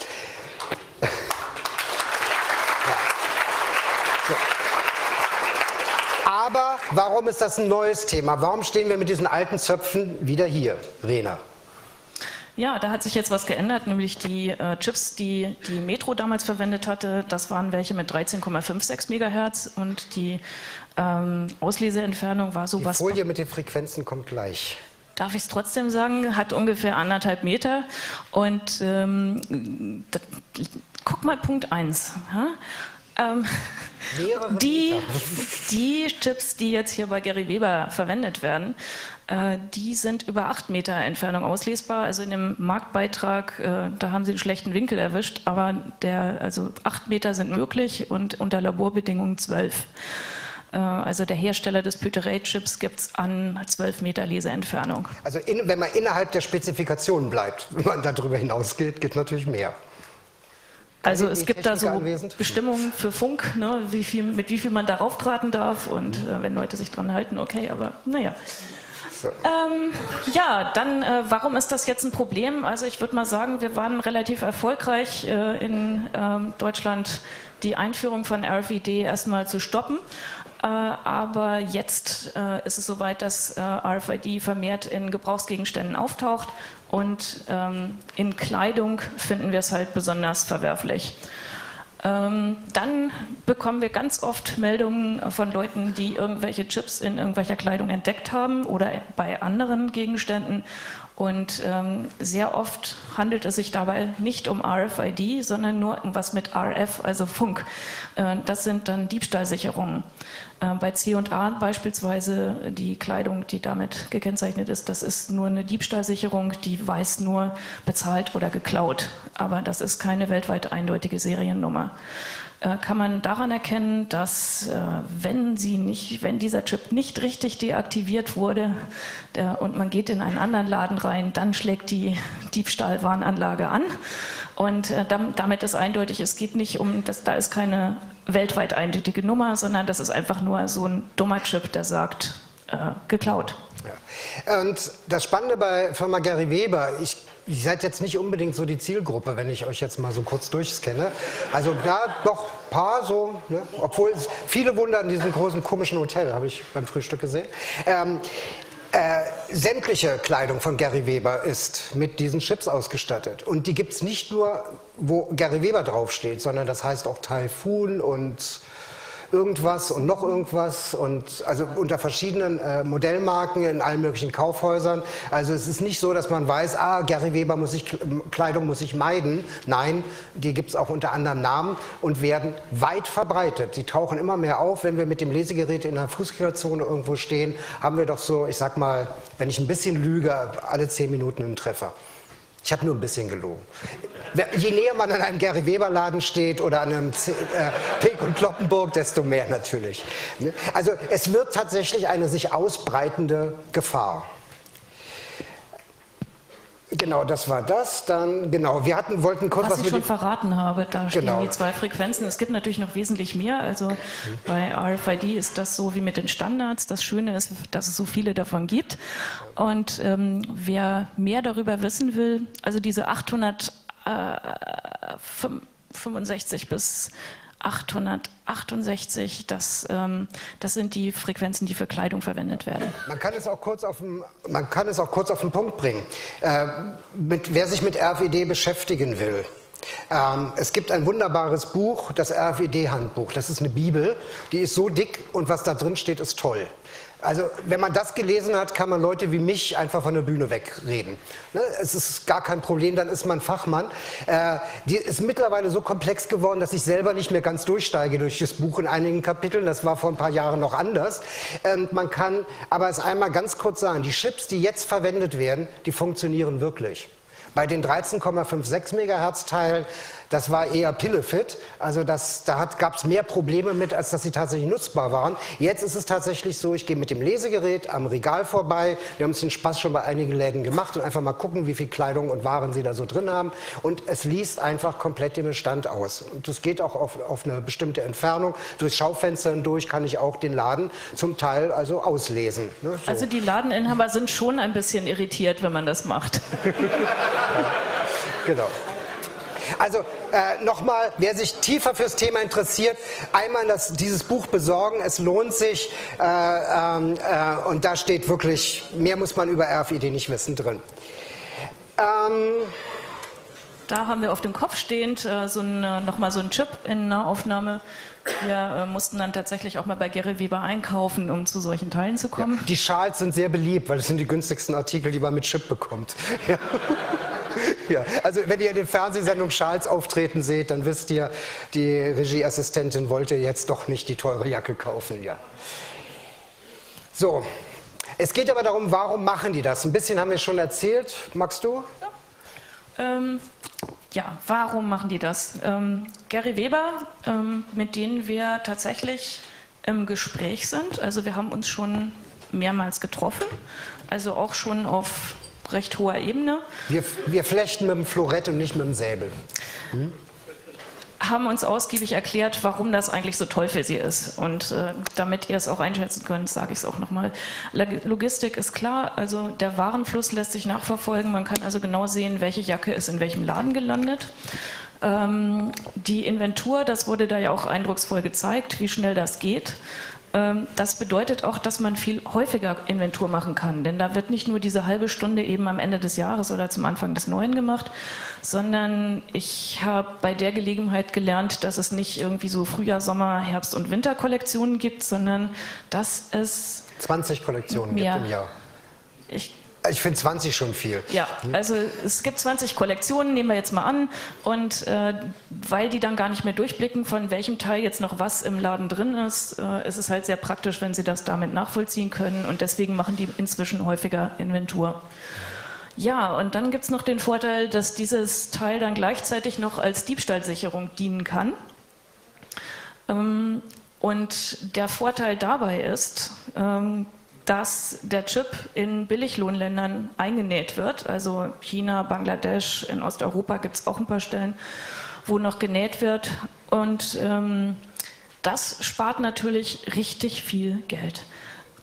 Aber warum ist das ein neues Thema? Warum stehen wir mit diesen alten Zöpfen wieder hier, Rena? Ja, da hat sich jetzt was geändert, nämlich die Chips, die die Metro damals verwendet hatte, das waren welche mit 13,56 MHz und die Ausleseentfernung war sowas. Die Folie mit den Frequenzen kommt gleich. Darf ich es trotzdem sagen, hat ungefähr 1,5 Meter und guck mal Punkt 1. Die Chips, die jetzt hier bei Gary Weber verwendet werden, die sind über 8 Meter Entfernung auslesbar. Also in dem Marktbeitrag, da haben sie einen schlechten Winkel erwischt, aber 8 Meter sind möglich und unter Laborbedingungen 12. Also der Hersteller des Pyterate-Chips gibt es an 12 Meter Leseentfernung. Also wenn man innerhalb der Spezifikationen bleibt, wenn man darüber hinausgeht, gibt es natürlich mehr. Also es gibt da so Bestimmungen für Funk, ne, mit wie viel man darauf traten darf und wenn Leute sich dran halten, okay, aber naja. So. Ja, dann warum ist das jetzt ein Problem? Also ich würde mal sagen, wir waren relativ erfolgreich in Deutschland, die Einführung von RFID erstmal zu stoppen. Aber jetzt ist es soweit, dass RFID vermehrt in Gebrauchsgegenständen auftaucht und in Kleidung finden wir es halt besonders verwerflich. Dann bekommen wir ganz oft Meldungen von Leuten, die irgendwelche Chips in irgendwelcher Kleidung entdeckt haben oder bei anderen Gegenständen. Und sehr oft handelt es sich dabei nicht um RFID, sondern nur was mit RF, also Funk. Das sind dann Diebstahlsicherungen. Bei C&A beispielsweise die Kleidung, die damit gekennzeichnet ist, das ist nur eine Diebstahlsicherung, die weiß nur bezahlt oder geklaut. Aber das ist keine weltweit eindeutige Seriennummer. Kann man daran erkennen, dass wenn dieser Chip nicht richtig deaktiviert wurde und man geht in einen anderen Laden rein, dann schlägt die Diebstahlwarnanlage an. Und damit ist eindeutig, es geht nicht um, da ist keine weltweit eindeutige Nummer, sondern das ist einfach nur so ein dummer Chip, der sagt, geklaut. Ja. Und das Spannende bei Firma Gary Weber, ihr seid jetzt nicht unbedingt so die Zielgruppe, wenn ich euch jetzt mal so kurz durchscanne. Also ja, doch ein paar so, ne? Obwohl viele wohnen da in diesem großen komischen Hotel, habe ich beim Frühstück gesehen. Sämtliche Kleidung von Gary Weber ist mit diesen Chips ausgestattet. Und die gibt es nicht nur, wo Gary Weber draufsteht, sondern das heißt auch Typhoon und irgendwas und noch irgendwas und also unter verschiedenen Modellmarken in allen möglichen Kaufhäusern. Also es ist nicht so, dass man weiß, Gary Weber Kleidung muss ich meiden. Nein, die gibt es auch unter anderen Namen und werden weit verbreitet. Die tauchen immer mehr auf. Wenn wir mit dem Lesegerät in der Fußgängerzone irgendwo stehen, haben wir doch so, ich sag mal, wenn ich ein bisschen lüge, alle 10 Minuten einen Treffer. Ich habe nur ein bisschen gelogen. Je näher man an einem Gary Weber Laden steht oder an einem Peek und Kloppenburg, desto mehr natürlich. Also es wird tatsächlich eine sich ausbreitende Gefahr. Genau, das war das. Dann, genau, wir wollten kurz was ich schon verraten habe, da stehen die 2 Frequenzen. Es gibt natürlich noch wesentlich mehr. Also bei RFID ist das so wie mit den Standards. Das Schöne ist, dass es so viele davon gibt. Und wer mehr darüber wissen will, also diese 865 bis 868, das sind die Frequenzen, die für Kleidung verwendet werden. Man kann es auch kurz auf den Punkt bringen. Wer sich mit RFID beschäftigen will, es gibt ein wunderbares Buch, das RFID-Handbuch. Das ist eine Bibel, die ist so dick und was da drin steht, ist toll. Also wenn man das gelesen hat, kann man Leute wie mich einfach von der Bühne wegreden. Ne? Es ist gar kein Problem, dann ist man Fachmann. Die ist mittlerweile so komplex geworden, dass ich selber nicht mehr ganz durchsteige durch das Buch in einigen Kapiteln. Das war vor ein paar Jahren noch anders. Man kann aber es einmal ganz kurz sagen, die Chips, die jetzt verwendet werden, die funktionieren wirklich. Bei den 13,56 Megahertz Teilen, das war eher Pillefit, also da gab es mehr Probleme mit, als dass sie tatsächlich nutzbar waren. Jetzt ist es tatsächlich so, ich gehe mit dem Lesegerät am Regal vorbei, wir haben uns den Spaß schon bei einigen Läden gemacht und einfach mal gucken, wie viel Kleidung und Waren sie da so drin haben und es liest einfach komplett den Bestand aus. Und das geht auch auf eine bestimmte Entfernung, durch Schaufenster hindurch kann ich auch den Laden zum Teil also auslesen. Ne? So. Also die Ladeninhaber sind schon ein bisschen irritiert, wenn man das macht. Genau. Also nochmal, wer sich tiefer fürs Thema interessiert, einmal dieses Buch besorgen, es lohnt sich und da steht wirklich, mehr muss man über RFID nicht wissen drin. Da haben wir auf dem Kopf stehend nochmal so einen Chip in einer Aufnahme. Wir mussten dann tatsächlich auch mal bei Gary Weber einkaufen, um zu solchen Teilen zu kommen. Ja, die Schals sind sehr beliebt, weil das sind die günstigsten Artikel, die man mit Chip bekommt. Ja. Ja, also wenn ihr in der Fernsehsendung Schals auftreten seht, dann wisst ihr, die Regieassistentin wollte jetzt doch nicht die teure Jacke kaufen. Ja. So, es geht aber darum, warum machen die das? Ein bisschen haben wir schon erzählt. Magst du? Ja, warum machen die das? Gary Weber, mit denen wir tatsächlich im Gespräch sind. Also wir haben uns schon mehrmals getroffen, also auch schon auf recht hoher Ebene. Wir flechten mit dem Florett und nicht mit dem Säbel. Haben uns ausgiebig erklärt, warum das eigentlich so toll für sie ist. Und damit ihr es auch einschätzen könnt, sage ich es auch nochmal. Logistik ist klar, also der Warenfluss lässt sich nachverfolgen. Man kann also genau sehen, welche Jacke ist in welchem Laden gelandet. Die Inventur, das wurde da ja auch eindrucksvoll gezeigt, wie schnell das geht. Das bedeutet auch, dass man viel häufiger Inventur machen kann, denn da wird nicht nur diese halbe Stunde eben am Ende des Jahres oder zum Anfang des Neuen gemacht, sondern ich habe bei der Gelegenheit gelernt, dass es nicht irgendwie so Frühjahr-, Sommer-, Herbst- und Winterkollektionen gibt, sondern dass es 20 Kollektionen gibt im Jahr. Ich finde 20 schon viel. Ja, also es gibt 20 Kollektionen, nehmen wir jetzt mal an. Und weil die dann gar nicht mehr durchblicken, von welchem Teil jetzt noch was im Laden drin ist, ist es halt sehr praktisch, wenn sie das damit nachvollziehen können. Und deswegen machen die inzwischen häufiger Inventur. Ja, und dann gibt es noch den Vorteil, dass dieses Teil dann gleichzeitig noch als Diebstahlsicherung dienen kann. Und der Vorteil dabei ist, dass der Chip in Billiglohnländern eingenäht wird. Also China, Bangladesch, in Osteuropa gibt es auch ein paar Stellen, wo noch genäht wird. Und das spart natürlich richtig viel Geld.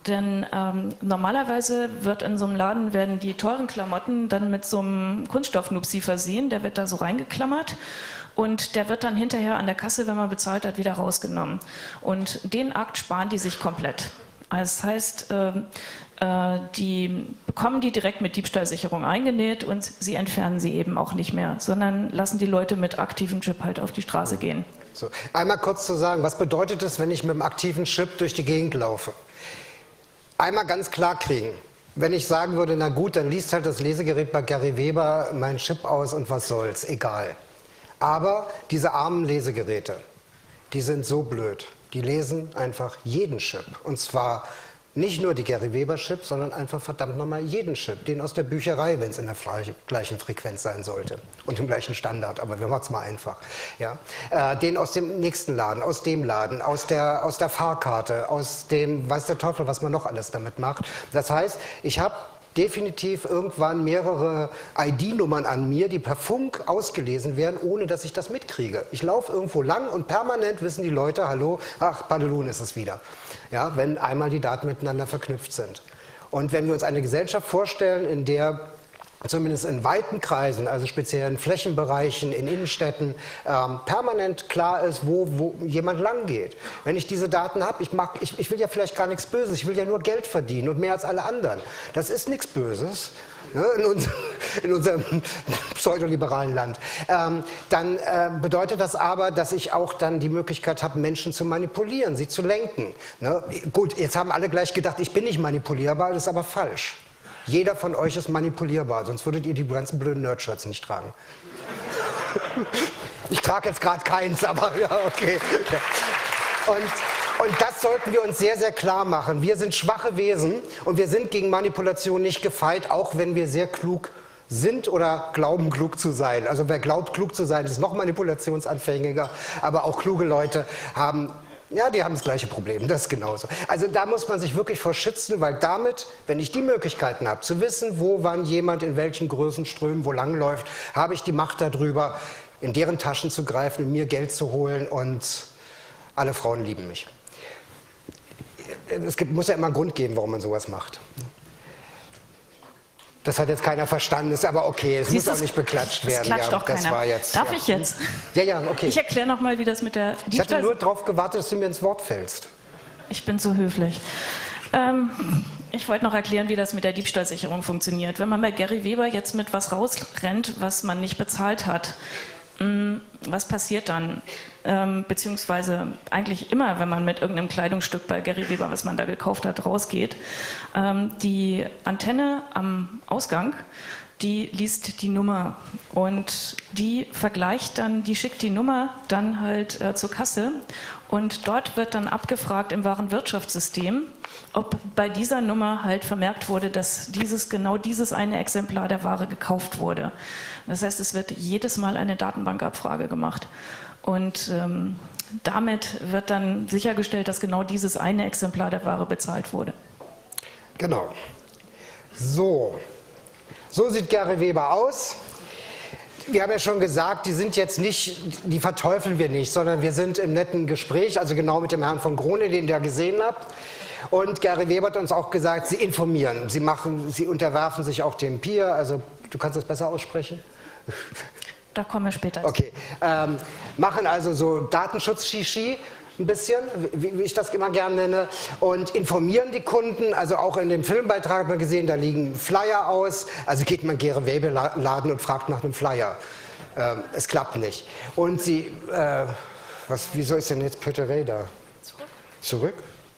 Denn normalerweise wird in so einem Laden, werden die teuren Klamotten dann mit so einem Kunststoffnupsi versehen, der wird da so reingeklammert. Und der wird dann hinterher an der Kasse, wenn man bezahlt hat, wieder rausgenommen. Und den Akt sparen die sich komplett. Also das heißt, die bekommen die direkt mit Diebstahlsicherung eingenäht und sie entfernen sie eben auch nicht mehr, sondern lassen die Leute mit aktivem Chip halt auf die Straße gehen. So, einmal kurz zu sagen, was bedeutet es, wenn ich mit einem aktiven Chip durch die Gegend laufe? Einmal ganz klar kriegen. Wenn ich sagen würde, na gut, dann liest halt das Lesegerät bei Gary Weber meinen Chip aus und was soll's, egal. Aber diese armen Lesegeräte, die sind so blöd. Die lesen einfach jeden Chip. Und zwar nicht nur die Gary Weber Chip, sondern einfach verdammt nochmal jeden Chip. Den aus der Bücherei, wenn es in der gleichen Frequenz sein sollte. Und im gleichen Standard, aber wir machen es mal einfach. Ja? Den aus dem nächsten Laden, aus dem Laden, aus der Fahrkarte, aus dem, weiß der Teufel, was man noch alles damit macht. Das heißt, ich habe definitiv irgendwann mehrere ID-Nummern an mir, die per Funk ausgelesen werden, ohne dass ich das mitkriege. Ich laufe irgendwo lang und permanent wissen die Leute, hallo, ach, Padelun ist es wieder. Ja, wenn einmal die Daten miteinander verknüpft sind. Und wenn wir uns eine Gesellschaft vorstellen, in der zumindest in weiten Kreisen, also speziell in Flächenbereichen, in Innenstädten, permanent klar ist, wo jemand lang geht. Wenn ich diese Daten habe, ich will ja vielleicht gar nichts Böses, ich will ja nur Geld verdienen und mehr als alle anderen. Das ist nichts Böses, ne, in unserem pseudoliberalen Land. Dann bedeutet das aber, dass ich auch dann die Möglichkeit habe, Menschen zu manipulieren, sie zu lenken. Ne? Gut, jetzt haben alle gleich gedacht, ich bin nicht manipulierbar, das ist aber falsch. Jeder von euch ist manipulierbar, sonst würdet ihr die ganzen blöden Nerdshirts nicht tragen. Ich trage jetzt gerade keins, aber ja, okay. Und das sollten wir uns sehr, sehr klar machen. Wir sind schwache Wesen und wir sind gegen Manipulation nicht gefeit, auch wenn wir sehr klug sind oder glauben, klug zu sein. Also wer glaubt, klug zu sein, ist noch manipulationsanfälliger, aber auch kluge Leute haben... Ja, die haben das gleiche Problem, das ist genauso. Also da muss man sich wirklich vor schützen, weil damit, wenn ich die Möglichkeiten habe, zu wissen, wo wann jemand in welchen Größenströmen wo lang läuft, habe ich die Macht darüber, in deren Taschen zu greifen, und mir Geld zu holen und alle Frauen lieben mich. Muss ja immer einen Grund geben, warum man sowas macht. Das hat jetzt keiner verstanden, ist aber okay, es muss auch nicht beklatscht werden. Das klatscht auch keiner. Das war jetzt, Darf ich jetzt? Ja, ja, okay. Ich erkläre nochmal, wie das mit der Ich hatte nur darauf gewartet, dass du mir ins Wort fällst. Ich bin so höflich. Ich wollte noch erklären, wie das mit der Diebstahlsicherung funktioniert. Wenn man bei Gary Weber jetzt mit was rausrennt, was man nicht bezahlt hat, was passiert dann? Beziehungsweise eigentlich immer, wenn man mit irgendeinem Kleidungsstück bei Gary Weber, was man da gekauft hat, rausgeht. Die Antenne am Ausgang, die liest die Nummer und die vergleicht dann, die schickt die Nummer dann halt zur Kasse und dort wird dann abgefragt im Warenwirtschaftssystem, ob bei dieser Nummer halt vermerkt wurde, dass genau dieses eine Exemplar der Ware gekauft wurde. Das heißt, es wird jedes Mal eine Datenbankabfrage gemacht. Und damit wird dann sichergestellt, dass genau dieses eine Exemplar der Ware bezahlt wurde. Genau. So sieht Gary Weber aus. Wir haben ja schon gesagt, die verteufeln wir nicht, sondern wir sind im netten Gespräch, also genau mit dem Herrn von Krone, den ihr gesehen habt. Und Gary Weber hat uns auch gesagt, sie informieren, sie unterwerfen sich auch dem PIR, also du kannst das besser aussprechen? Da kommen wir später. Okay, machen also so Datenschutz-Shishi ein bisschen, wie ich das immer gerne nenne, und informieren die Kunden. Also auch in dem Filmbeitrag hat man gesehen, da liegen Flyer aus. Also geht man Gary Weber Laden und fragt nach einem Flyer. Es klappt nicht. Und sie, wieso ist denn jetzt Pöterey da? Zurück?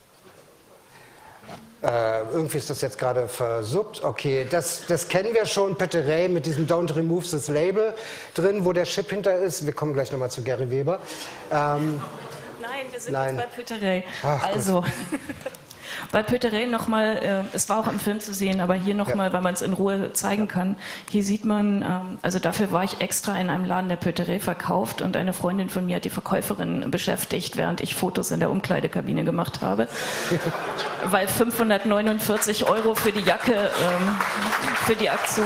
Irgendwie ist das jetzt gerade versuppt. Okay, das kennen wir schon, Pöterey mit diesem Don't Remove This Label drin, wo der Chip hinter ist. Wir kommen gleich nochmal zu Gary Weber. Nein, wir sind jetzt bei Pöterey. Also, bei Pöterey nochmal, es war auch im Film zu sehen, aber hier nochmal, weil man es in Ruhe zeigen kann. Hier sieht man, also dafür war ich extra in einem Laden, der Pöterey verkauft, und eine Freundin von mir hat die Verkäuferin beschäftigt, während ich Fotos in der Umkleidekabine gemacht habe. Weil 549 € für die Jacke, für die Aktion.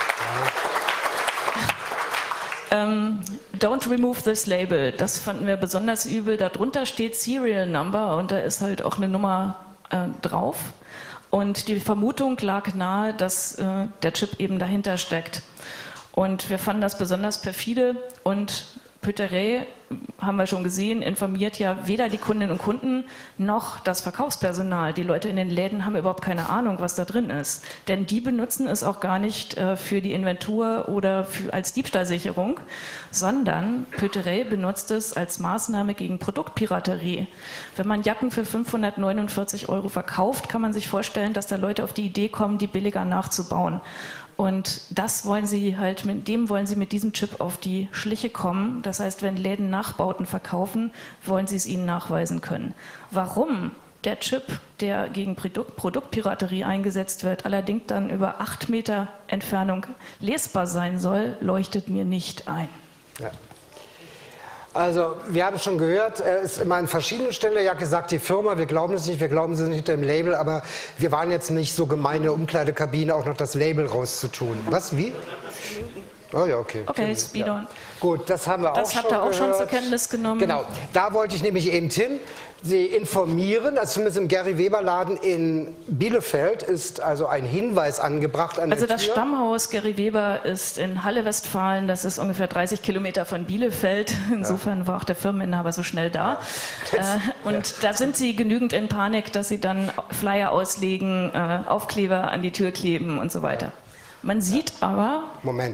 Don't remove this label, das fanden wir besonders übel. Darunter steht Serial Number und da ist halt auch eine Nummer drauf. Und die Vermutung lag nahe, dass der Chip eben dahinter steckt. Und wir fanden das besonders perfide und Pöterey, haben wir schon gesehen, informiert ja weder die Kundinnen und Kunden noch das Verkaufspersonal. Die Leute in den Läden haben überhaupt keine Ahnung, was da drin ist. Denn die benutzen es auch gar nicht für die Inventur oder als Diebstahlsicherung, sondern Pöterey benutzt es als Maßnahme gegen Produktpiraterie. Wenn man Jacken für 549 € verkauft, kann man sich vorstellen, dass da Leute auf die Idee kommen, die billiger nachzubauen. Und das wollen sie halt, mit diesem Chip auf die Schliche kommen. Das heißt, wenn Läden Nachbauten verkaufen, wollen sie es ihnen nachweisen können. Warum der Chip, der gegen Produktpiraterie eingesetzt wird, allerdings dann über 8 Meter Entfernung lesbar sein soll, leuchtet mir nicht ein. Ja. Also, wir haben es schon gehört, er ist immer an verschiedenen Stellen, er hat gesagt, die Firma, wir glauben es nicht, wir glauben es nicht hinter dem Label, aber wir waren jetzt nicht so gemein, in der Umkleidekabine auch noch das Label rauszutun. Was, wie? Oh ja, okay. Okay, Speed on. Ja. Gut, das haben wir das auch schon habt ihr auch gehört. schon zur Kenntnis genommen. Genau, da wollte ich nämlich eben hin. Sie informieren, also zumindest im Gary-Weber-Laden in Bielefeld ist also ein Hinweis angebracht an der Also das Tür. Stammhaus Gary Weber ist in Halle, Westfalen. Das ist ungefähr 30 Kilometer von Bielefeld. Insofern war auch der Firmeninhaber so schnell da. Und da sind sie genügend in Panik, dass sie dann Flyer auslegen, Aufkleber an die Tür kleben und so weiter. Man sieht aber... Moment.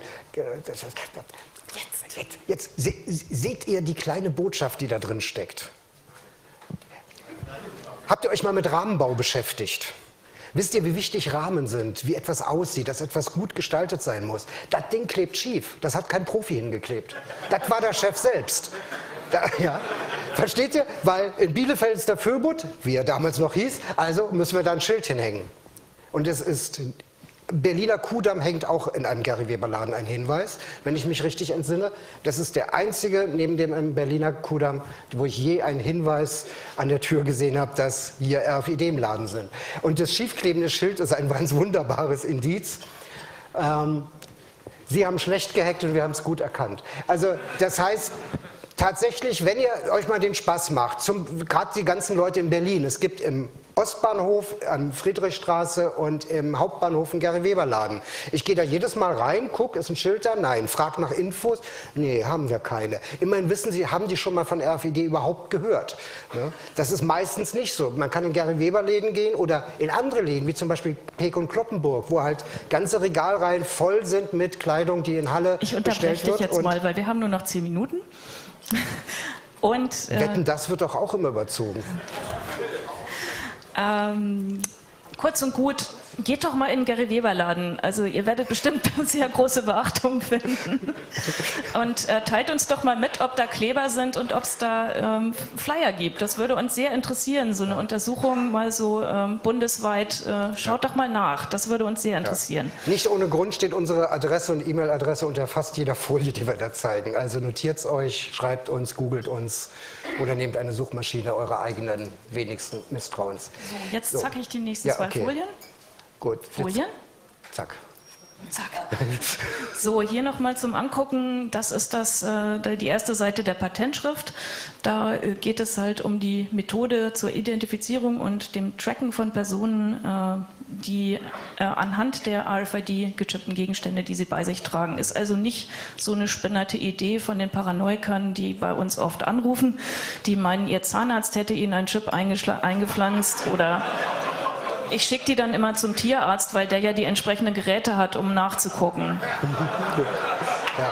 Jetzt seht ihr die kleine Botschaft, die da drin steckt. Habt ihr euch mal mit Rahmenbau beschäftigt? Wisst ihr, wie wichtig Rahmen sind, wie etwas aussieht, dass etwas gut gestaltet sein muss? Das Ding klebt schief, das hat kein Profi hingeklebt. Das war der Chef selbst. Ja. Versteht ihr? Weil in Bielefeld ist der Föbut, wie er damals noch hieß, also müssen wir da ein Schild hinhängen. Und es ist... Berliner Kudamm hängt auch in einem Gary-Weber-Laden ein Hinweis, wenn ich mich richtig entsinne. Das ist der einzige neben dem Berliner Kudamm, wo ich je einen Hinweis an der Tür gesehen habe, dass hier RFID im Laden sind. Und das schiefklebende Schild ist ein ganz wunderbares Indiz. Sie haben schlecht gehackt und wir haben es gut erkannt. Also das heißt... Tatsächlich, wenn ihr euch mal den Spaß macht, gerade die ganzen Leute in Berlin, es gibt im Ostbahnhof, an Friedrichstraße und im Hauptbahnhof einen Gary-Weber-Laden. Ich gehe da jedes Mal rein, gucke, ist ein Schild da? Nein. Frag nach Infos? Nee, haben wir keine. Immerhin wissen Sie, haben die schon mal von RFID überhaupt gehört? Ne? Das ist meistens nicht so. Man kann in Gary-Weber-Läden gehen oder in andere Läden, wie zum Beispiel Peek und Kloppenburg, wo halt ganze Regalreihen voll sind mit Kleidung, die in Halle bestellt wird. Ich unterbreche dich jetzt mal, weil wir haben nur noch 10 Minuten. Und, Wetten, das wird doch auch immer überzogen. Kurz und gut, geht doch mal in den Gary-Weber-Laden. Also ihr werdet bestimmt sehr große Beachtung finden. Und teilt uns doch mal mit, ob da Kleber sind und ob es da Flyer gibt. Das würde uns sehr interessieren, so eine Untersuchung mal so bundesweit. Schaut doch mal nach, das würde uns sehr interessieren. Ja. Nicht ohne Grund steht unsere Adresse und E-Mail-Adresse unter fast jeder Folie, die wir da zeigen. Also notiert es euch, schreibt uns, googelt uns oder nehmt eine Suchmaschine eurer eigenen wenigsten Misstrauens. So, jetzt zacke ich die nächsten 2 Folien. Gut. Folien. Zack. Zack. So, hier nochmal zum Angucken. Das ist die erste Seite der Patentschrift. Da geht es halt um die Methode zur Identifizierung und dem Tracken von Personen, die anhand der RFID gechippten Gegenstände, die sie bei sich tragen. Ist also nicht so eine spinnerte Idee von den Paranoikern, die bei uns oft anrufen, die meinen, ihr Zahnarzt hätte ihnen einen Chip eingepflanzt oder... Ich schicke die dann immer zum Tierarzt, weil der ja die entsprechenden Geräte hat, um nachzugucken. Ja.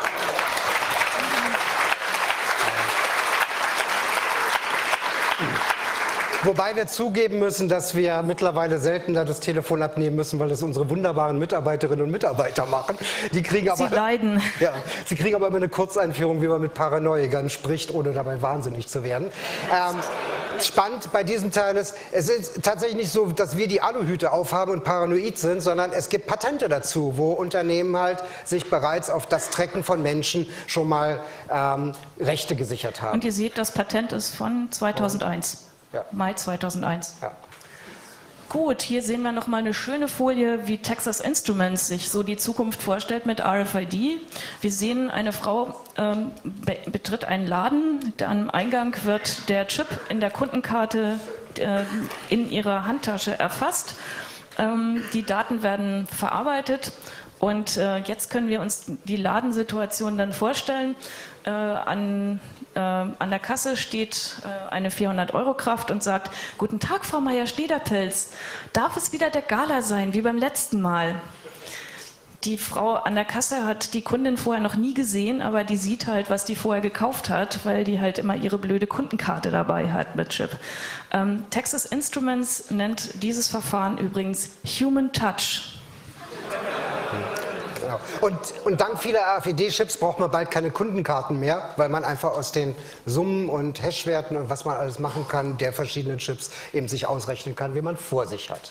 Wobei wir zugeben müssen, dass wir mittlerweile seltener das Telefon abnehmen müssen, weil das unsere wunderbaren Mitarbeiterinnen und Mitarbeiter machen. Die kriegen aber, sie leiden. Ja, sie kriegen aber immer eine Kurzeinführung, wie man mit Paranoikern spricht, ohne dabei wahnsinnig zu werden. Spannend bei diesem Teil ist, es ist tatsächlich nicht so, dass wir die Aluhüte aufhaben und paranoid sind, sondern es gibt Patente dazu, wo Unternehmen halt sich bereits auf das Tracken von Menschen schon mal Rechte gesichert haben. Und ihr seht, das Patent ist von 2001. Ja. Mai 2001. Ja. Gut, hier sehen wir noch mal eine schöne Folie, wie Texas Instruments sich so die Zukunft vorstellt mit RFID. Wir sehen, eine Frau betritt einen Laden. Am Eingang wird der Chip in der Kundenkarte in ihrer Handtasche erfasst. Die Daten werden verarbeitet und jetzt können wir uns die Ladensituation dann vorstellen. An der Kasse steht eine 400-Euro-Kraft und sagt: Guten Tag, Frau Meier-Schneiderpelz, darf es wieder der Gala sein, wie beim letzten Mal? Die Frau an der Kasse hat die Kundin vorher noch nie gesehen, aber die sieht halt, was die vorher gekauft hat, weil die halt immer ihre blöde Kundenkarte dabei hat mit Chip. Texas Instruments nennt dieses Verfahren übrigens Human Touch. Genau. Und dank vieler RFID-Chips braucht man bald keine Kundenkarten mehr, weil man einfach aus den Summen und Hashwerten und was man alles machen kann, der verschiedenen Chips eben sich ausrechnen kann, wie man vor sich hat.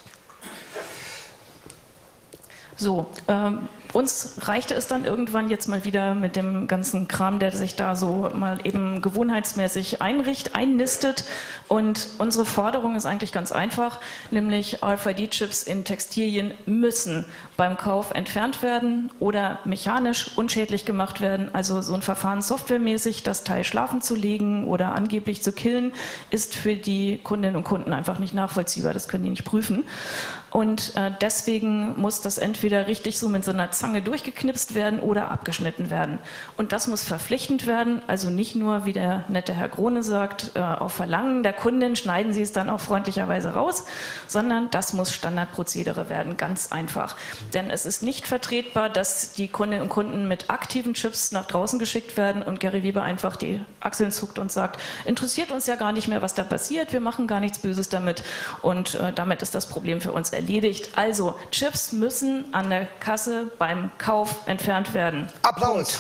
So, uns reichte es dann irgendwann jetzt mal wieder mit dem ganzen Kram, der sich da so mal eben gewohnheitsmäßig einnistet. Und unsere Forderung ist eigentlich ganz einfach, nämlich RFID-Chips in Textilien müssen beim Kauf entfernt werden oder mechanisch unschädlich gemacht werden. Also so ein Verfahren softwaremäßig, das Teil schlafen zu legen oder angeblich zu killen, ist für die Kundinnen und Kunden einfach nicht nachvollziehbar. Das können die nicht prüfen. Und deswegen muss das entweder richtig so mit so einer Zange durchgeknipst werden oder abgeschnitten werden. Und das muss verpflichtend werden, also nicht nur, wie der nette Herr Grone sagt, auf Verlangen der Kundin schneiden Sie es dann auch freundlicherweise raus, sondern das muss Standardprozedere werden, ganz einfach. Denn es ist nicht vertretbar, dass die Kundinnen und Kunden mit aktiven Chips nach draußen geschickt werden und Gary Weber einfach die Achseln zuckt und sagt, interessiert uns ja gar nicht mehr, was da passiert, wir machen gar nichts Böses damit und damit ist das Problem für uns erledigt. Also, Chips müssen an der Kasse beim Kauf entfernt werden. Applaus!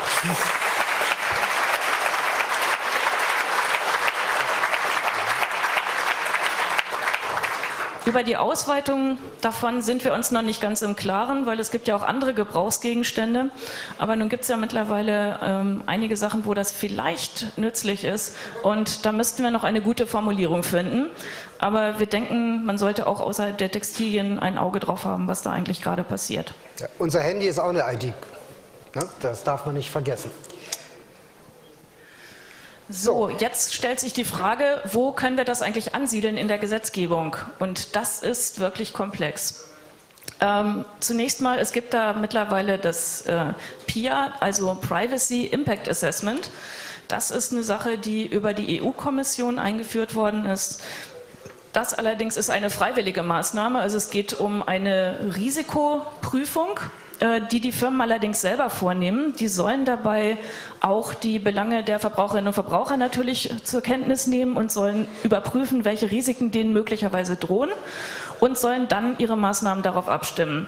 Über die Ausweitung davon sind wir uns noch nicht ganz im Klaren, weil es gibt ja auch andere Gebrauchsgegenstände. Aber nun gibt es ja mittlerweile einige Sachen, wo das vielleicht nützlich ist. Und da müssten wir noch eine gute Formulierung finden. Aber wir denken, man sollte auch außerhalb der Textilien ein Auge drauf haben, was da eigentlich gerade passiert. Ja, unser Handy ist auch eine ID. Ne? Das darf man nicht vergessen. So, jetzt stellt sich die Frage, wo können wir das eigentlich ansiedeln in der Gesetzgebung? Und das ist wirklich komplex. Zunächst mal, es gibt da mittlerweile das PIA, also Privacy Impact Assessment. Das ist eine Sache, die über die EU-Kommission eingeführt worden ist. Das allerdings ist eine freiwillige Maßnahme, also es geht um eine Risikoprüfung, die die Firmen allerdings selber vornehmen. Die sollen dabei auch die Belange der Verbraucherinnen und Verbraucher natürlich zur Kenntnis nehmen und sollen überprüfen, welche Risiken denen möglicherweise drohen und sollen dann ihre Maßnahmen darauf abstimmen.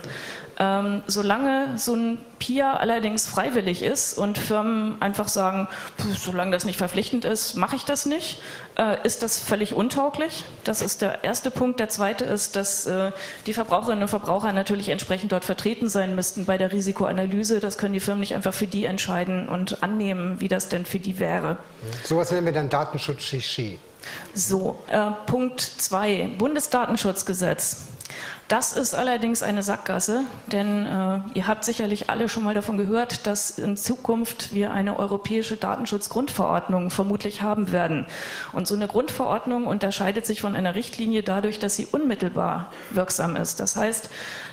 Solange so ein PIA allerdings freiwillig ist und Firmen einfach sagen, solange das nicht verpflichtend ist, mache ich das nicht, ist das völlig untauglich. Das ist der erste Punkt. Der zweite ist, dass die Verbraucherinnen und Verbraucher natürlich entsprechend dort vertreten sein müssten bei der Risikoanalyse. Das können die Firmen nicht einfach für die entscheiden und annehmen, wie das denn für die wäre. Sowas nennen wir dann Datenschutz-Shishi. So, Punkt 2, Bundesdatenschutzgesetz. Das ist allerdings eine Sackgasse, denn ihr habt sicherlich alle schon mal davon gehört, dass in Zukunft wir eine europäische Datenschutzgrundverordnung vermutlich haben werden. Und so eine Grundverordnung unterscheidet sich von einer Richtlinie dadurch, dass sie unmittelbar wirksam ist. Das heißt,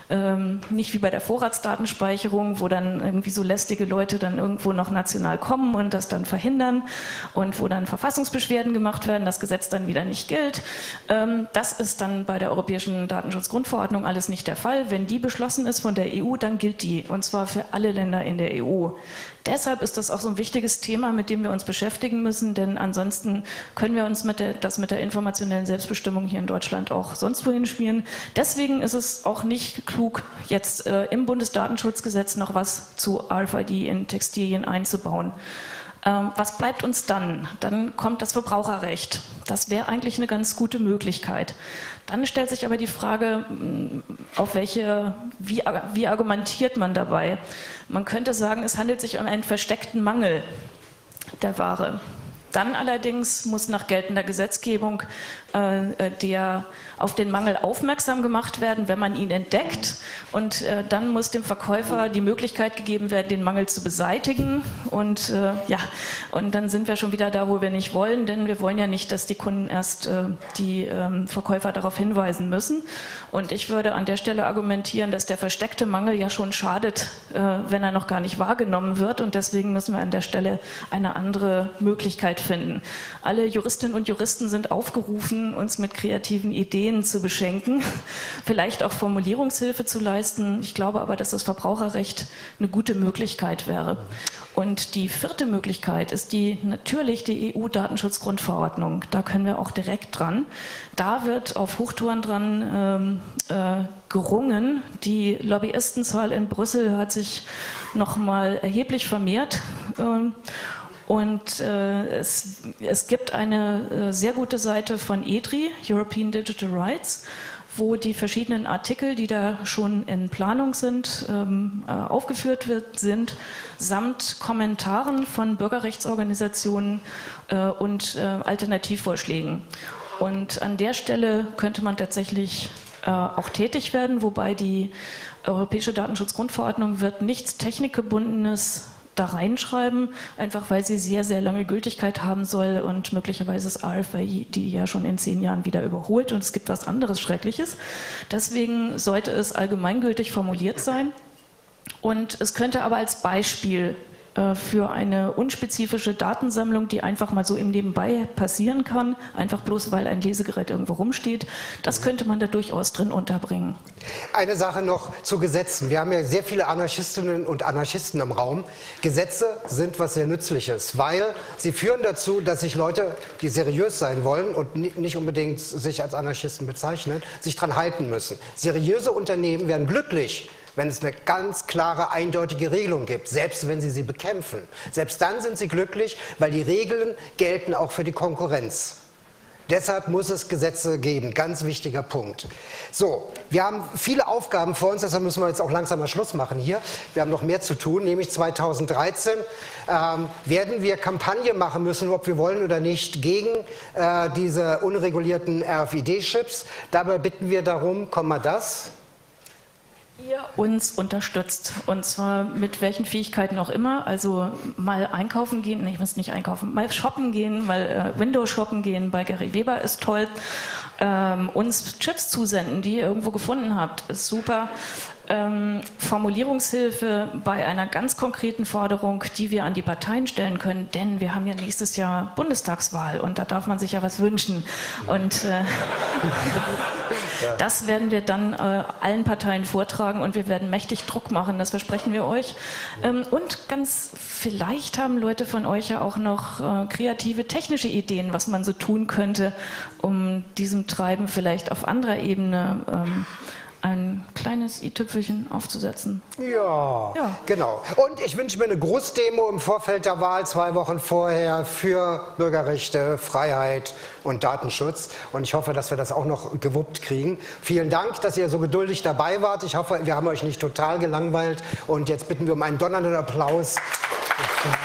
nicht wie bei der Vorratsdatenspeicherung, wo dann irgendwie so lästige Leute dann irgendwo noch national kommen und das dann verhindern und wo dann Verfassungsbeschwerden gemacht werden, das Gesetz dann wieder nicht gilt. Das ist dann bei der Europäischen Datenschutzgrundverordnung alles nicht der Fall. Wenn die beschlossen ist von der EU, dann gilt die, und zwar für alle Länder in der EU. Deshalb ist das auch so ein wichtiges Thema, mit dem wir uns beschäftigen müssen, denn ansonsten können wir uns mit der informationellen Selbstbestimmung hier in Deutschland auch sonst wohin spielen. Deswegen ist es auch nicht klug, jetzt im Bundesdatenschutzgesetz noch was zu RFID in Textilien einzubauen. Was bleibt uns dann? Dann kommt das Verbraucherrecht. Das wäre eigentlich eine ganz gute Möglichkeit. Dann stellt sich aber die Frage, wie argumentiert man dabei? Man könnte sagen, es handelt sich um einen versteckten Mangel der Ware. Dann allerdings muss nach geltender Gesetzgebung der auf den Mangel aufmerksam gemacht werden, wenn man ihn entdeckt. Und dann muss dem Verkäufer die Möglichkeit gegeben werden, den Mangel zu beseitigen. Und und dann sind wir schon wieder da, wo wir nicht wollen, denn wir wollen ja nicht, dass die Kunden erst die Verkäufer darauf hinweisen müssen. Und ich würde an der Stelle argumentieren, dass der versteckte Mangel ja schon schadet, wenn er noch gar nicht wahrgenommen wird. Und deswegen müssen wir an der Stelle eine andere Möglichkeit finden. Alle Juristinnen und Juristen sind aufgerufen, uns mit kreativen Ideen zu beschenken, vielleicht auch Formulierungshilfe zu leisten. Ich glaube aber, dass das Verbraucherrecht eine gute Möglichkeit wäre. Und die vierte Möglichkeit ist natürlich die EU-Datenschutzgrundverordnung. Da können wir auch direkt dran. Da wird auf Hochtouren dran gerungen. Die Lobbyistenzahl in Brüssel hat sich noch mal erheblich vermehrt. Und es gibt eine sehr gute Seite von EDRI, European Digital Rights, wo die verschiedenen Artikel, die da schon in Planung sind, aufgeführt sind, samt Kommentaren von Bürgerrechtsorganisationen und Alternativvorschlägen. Und an der Stelle könnte man tatsächlich auch tätig werden, wobei die Europäische Datenschutzgrundverordnung wird nichts Technikgebundenes da reinschreiben, einfach weil sie sehr, sehr lange Gültigkeit haben soll und möglicherweise ist RFI die ja schon in 10 Jahren wieder überholt und es gibt was anderes Schreckliches. Deswegen sollte es allgemeingültig formuliert sein und es könnte aber als Beispiel für eine unspezifische Datensammlung, die einfach mal so im Nebenbei passieren kann, einfach bloß weil ein Lesegerät irgendwo rumsteht, das könnte man da durchaus drin unterbringen. Eine Sache noch zu Gesetzen. Wir haben ja sehr viele Anarchistinnen und Anarchisten im Raum. Gesetze sind was sehr Nützliches, weil sie führen dazu, dass sich Leute, die seriös sein wollen und nicht unbedingt sich als Anarchisten bezeichnen, sich dran halten müssen. Seriöse Unternehmen werden glücklich, wenn es eine ganz klare, eindeutige Regelung gibt, selbst wenn sie bekämpfen. Selbst dann sind sie glücklich, weil die Regeln gelten auch für die Konkurrenz. Deshalb muss es Gesetze geben, ganz wichtiger Punkt. So, wir haben viele Aufgaben vor uns, deshalb müssen wir jetzt auch langsam mal Schluss machen hier. Wir haben noch mehr zu tun, nämlich 2013 werden wir Kampagne machen müssen, ob wir wollen oder nicht, gegen diese unregulierten RFID-Chips. Dabei bitten wir darum, ihr uns unterstützt und zwar mit welchen Fähigkeiten auch immer, also mal einkaufen gehen, nee, ich muss nicht einkaufen, mal shoppen gehen, mal Window shoppen gehen, bei Gary Weber ist toll, uns Chips zusenden, die ihr irgendwo gefunden habt, ist super. Formulierungshilfe bei einer ganz konkreten Forderung, die wir an die Parteien stellen können, denn wir haben ja nächstes Jahr Bundestagswahl und da darf man sich ja was wünschen und das werden wir dann allen Parteien vortragen und wir werden mächtig Druck machen, das versprechen wir euch. Und ganz vielleicht haben Leute von euch ja auch noch kreative technische Ideen, was man so tun könnte, um diesem Treiben vielleicht auf anderer Ebene ein kleines i-Tüpfelchen aufzusetzen. Ja, genau. Und ich wünsche mir eine Großdemo im Vorfeld der Wahl, 2 Wochen vorher, für Bürgerrechte, Freiheit und Datenschutz. Und ich hoffe, dass wir das auch noch gewuppt kriegen. Vielen Dank, dass ihr so geduldig dabei wart. Ich hoffe, wir haben euch nicht total gelangweilt. Und jetzt bitten wir um einen donnernden Applaus.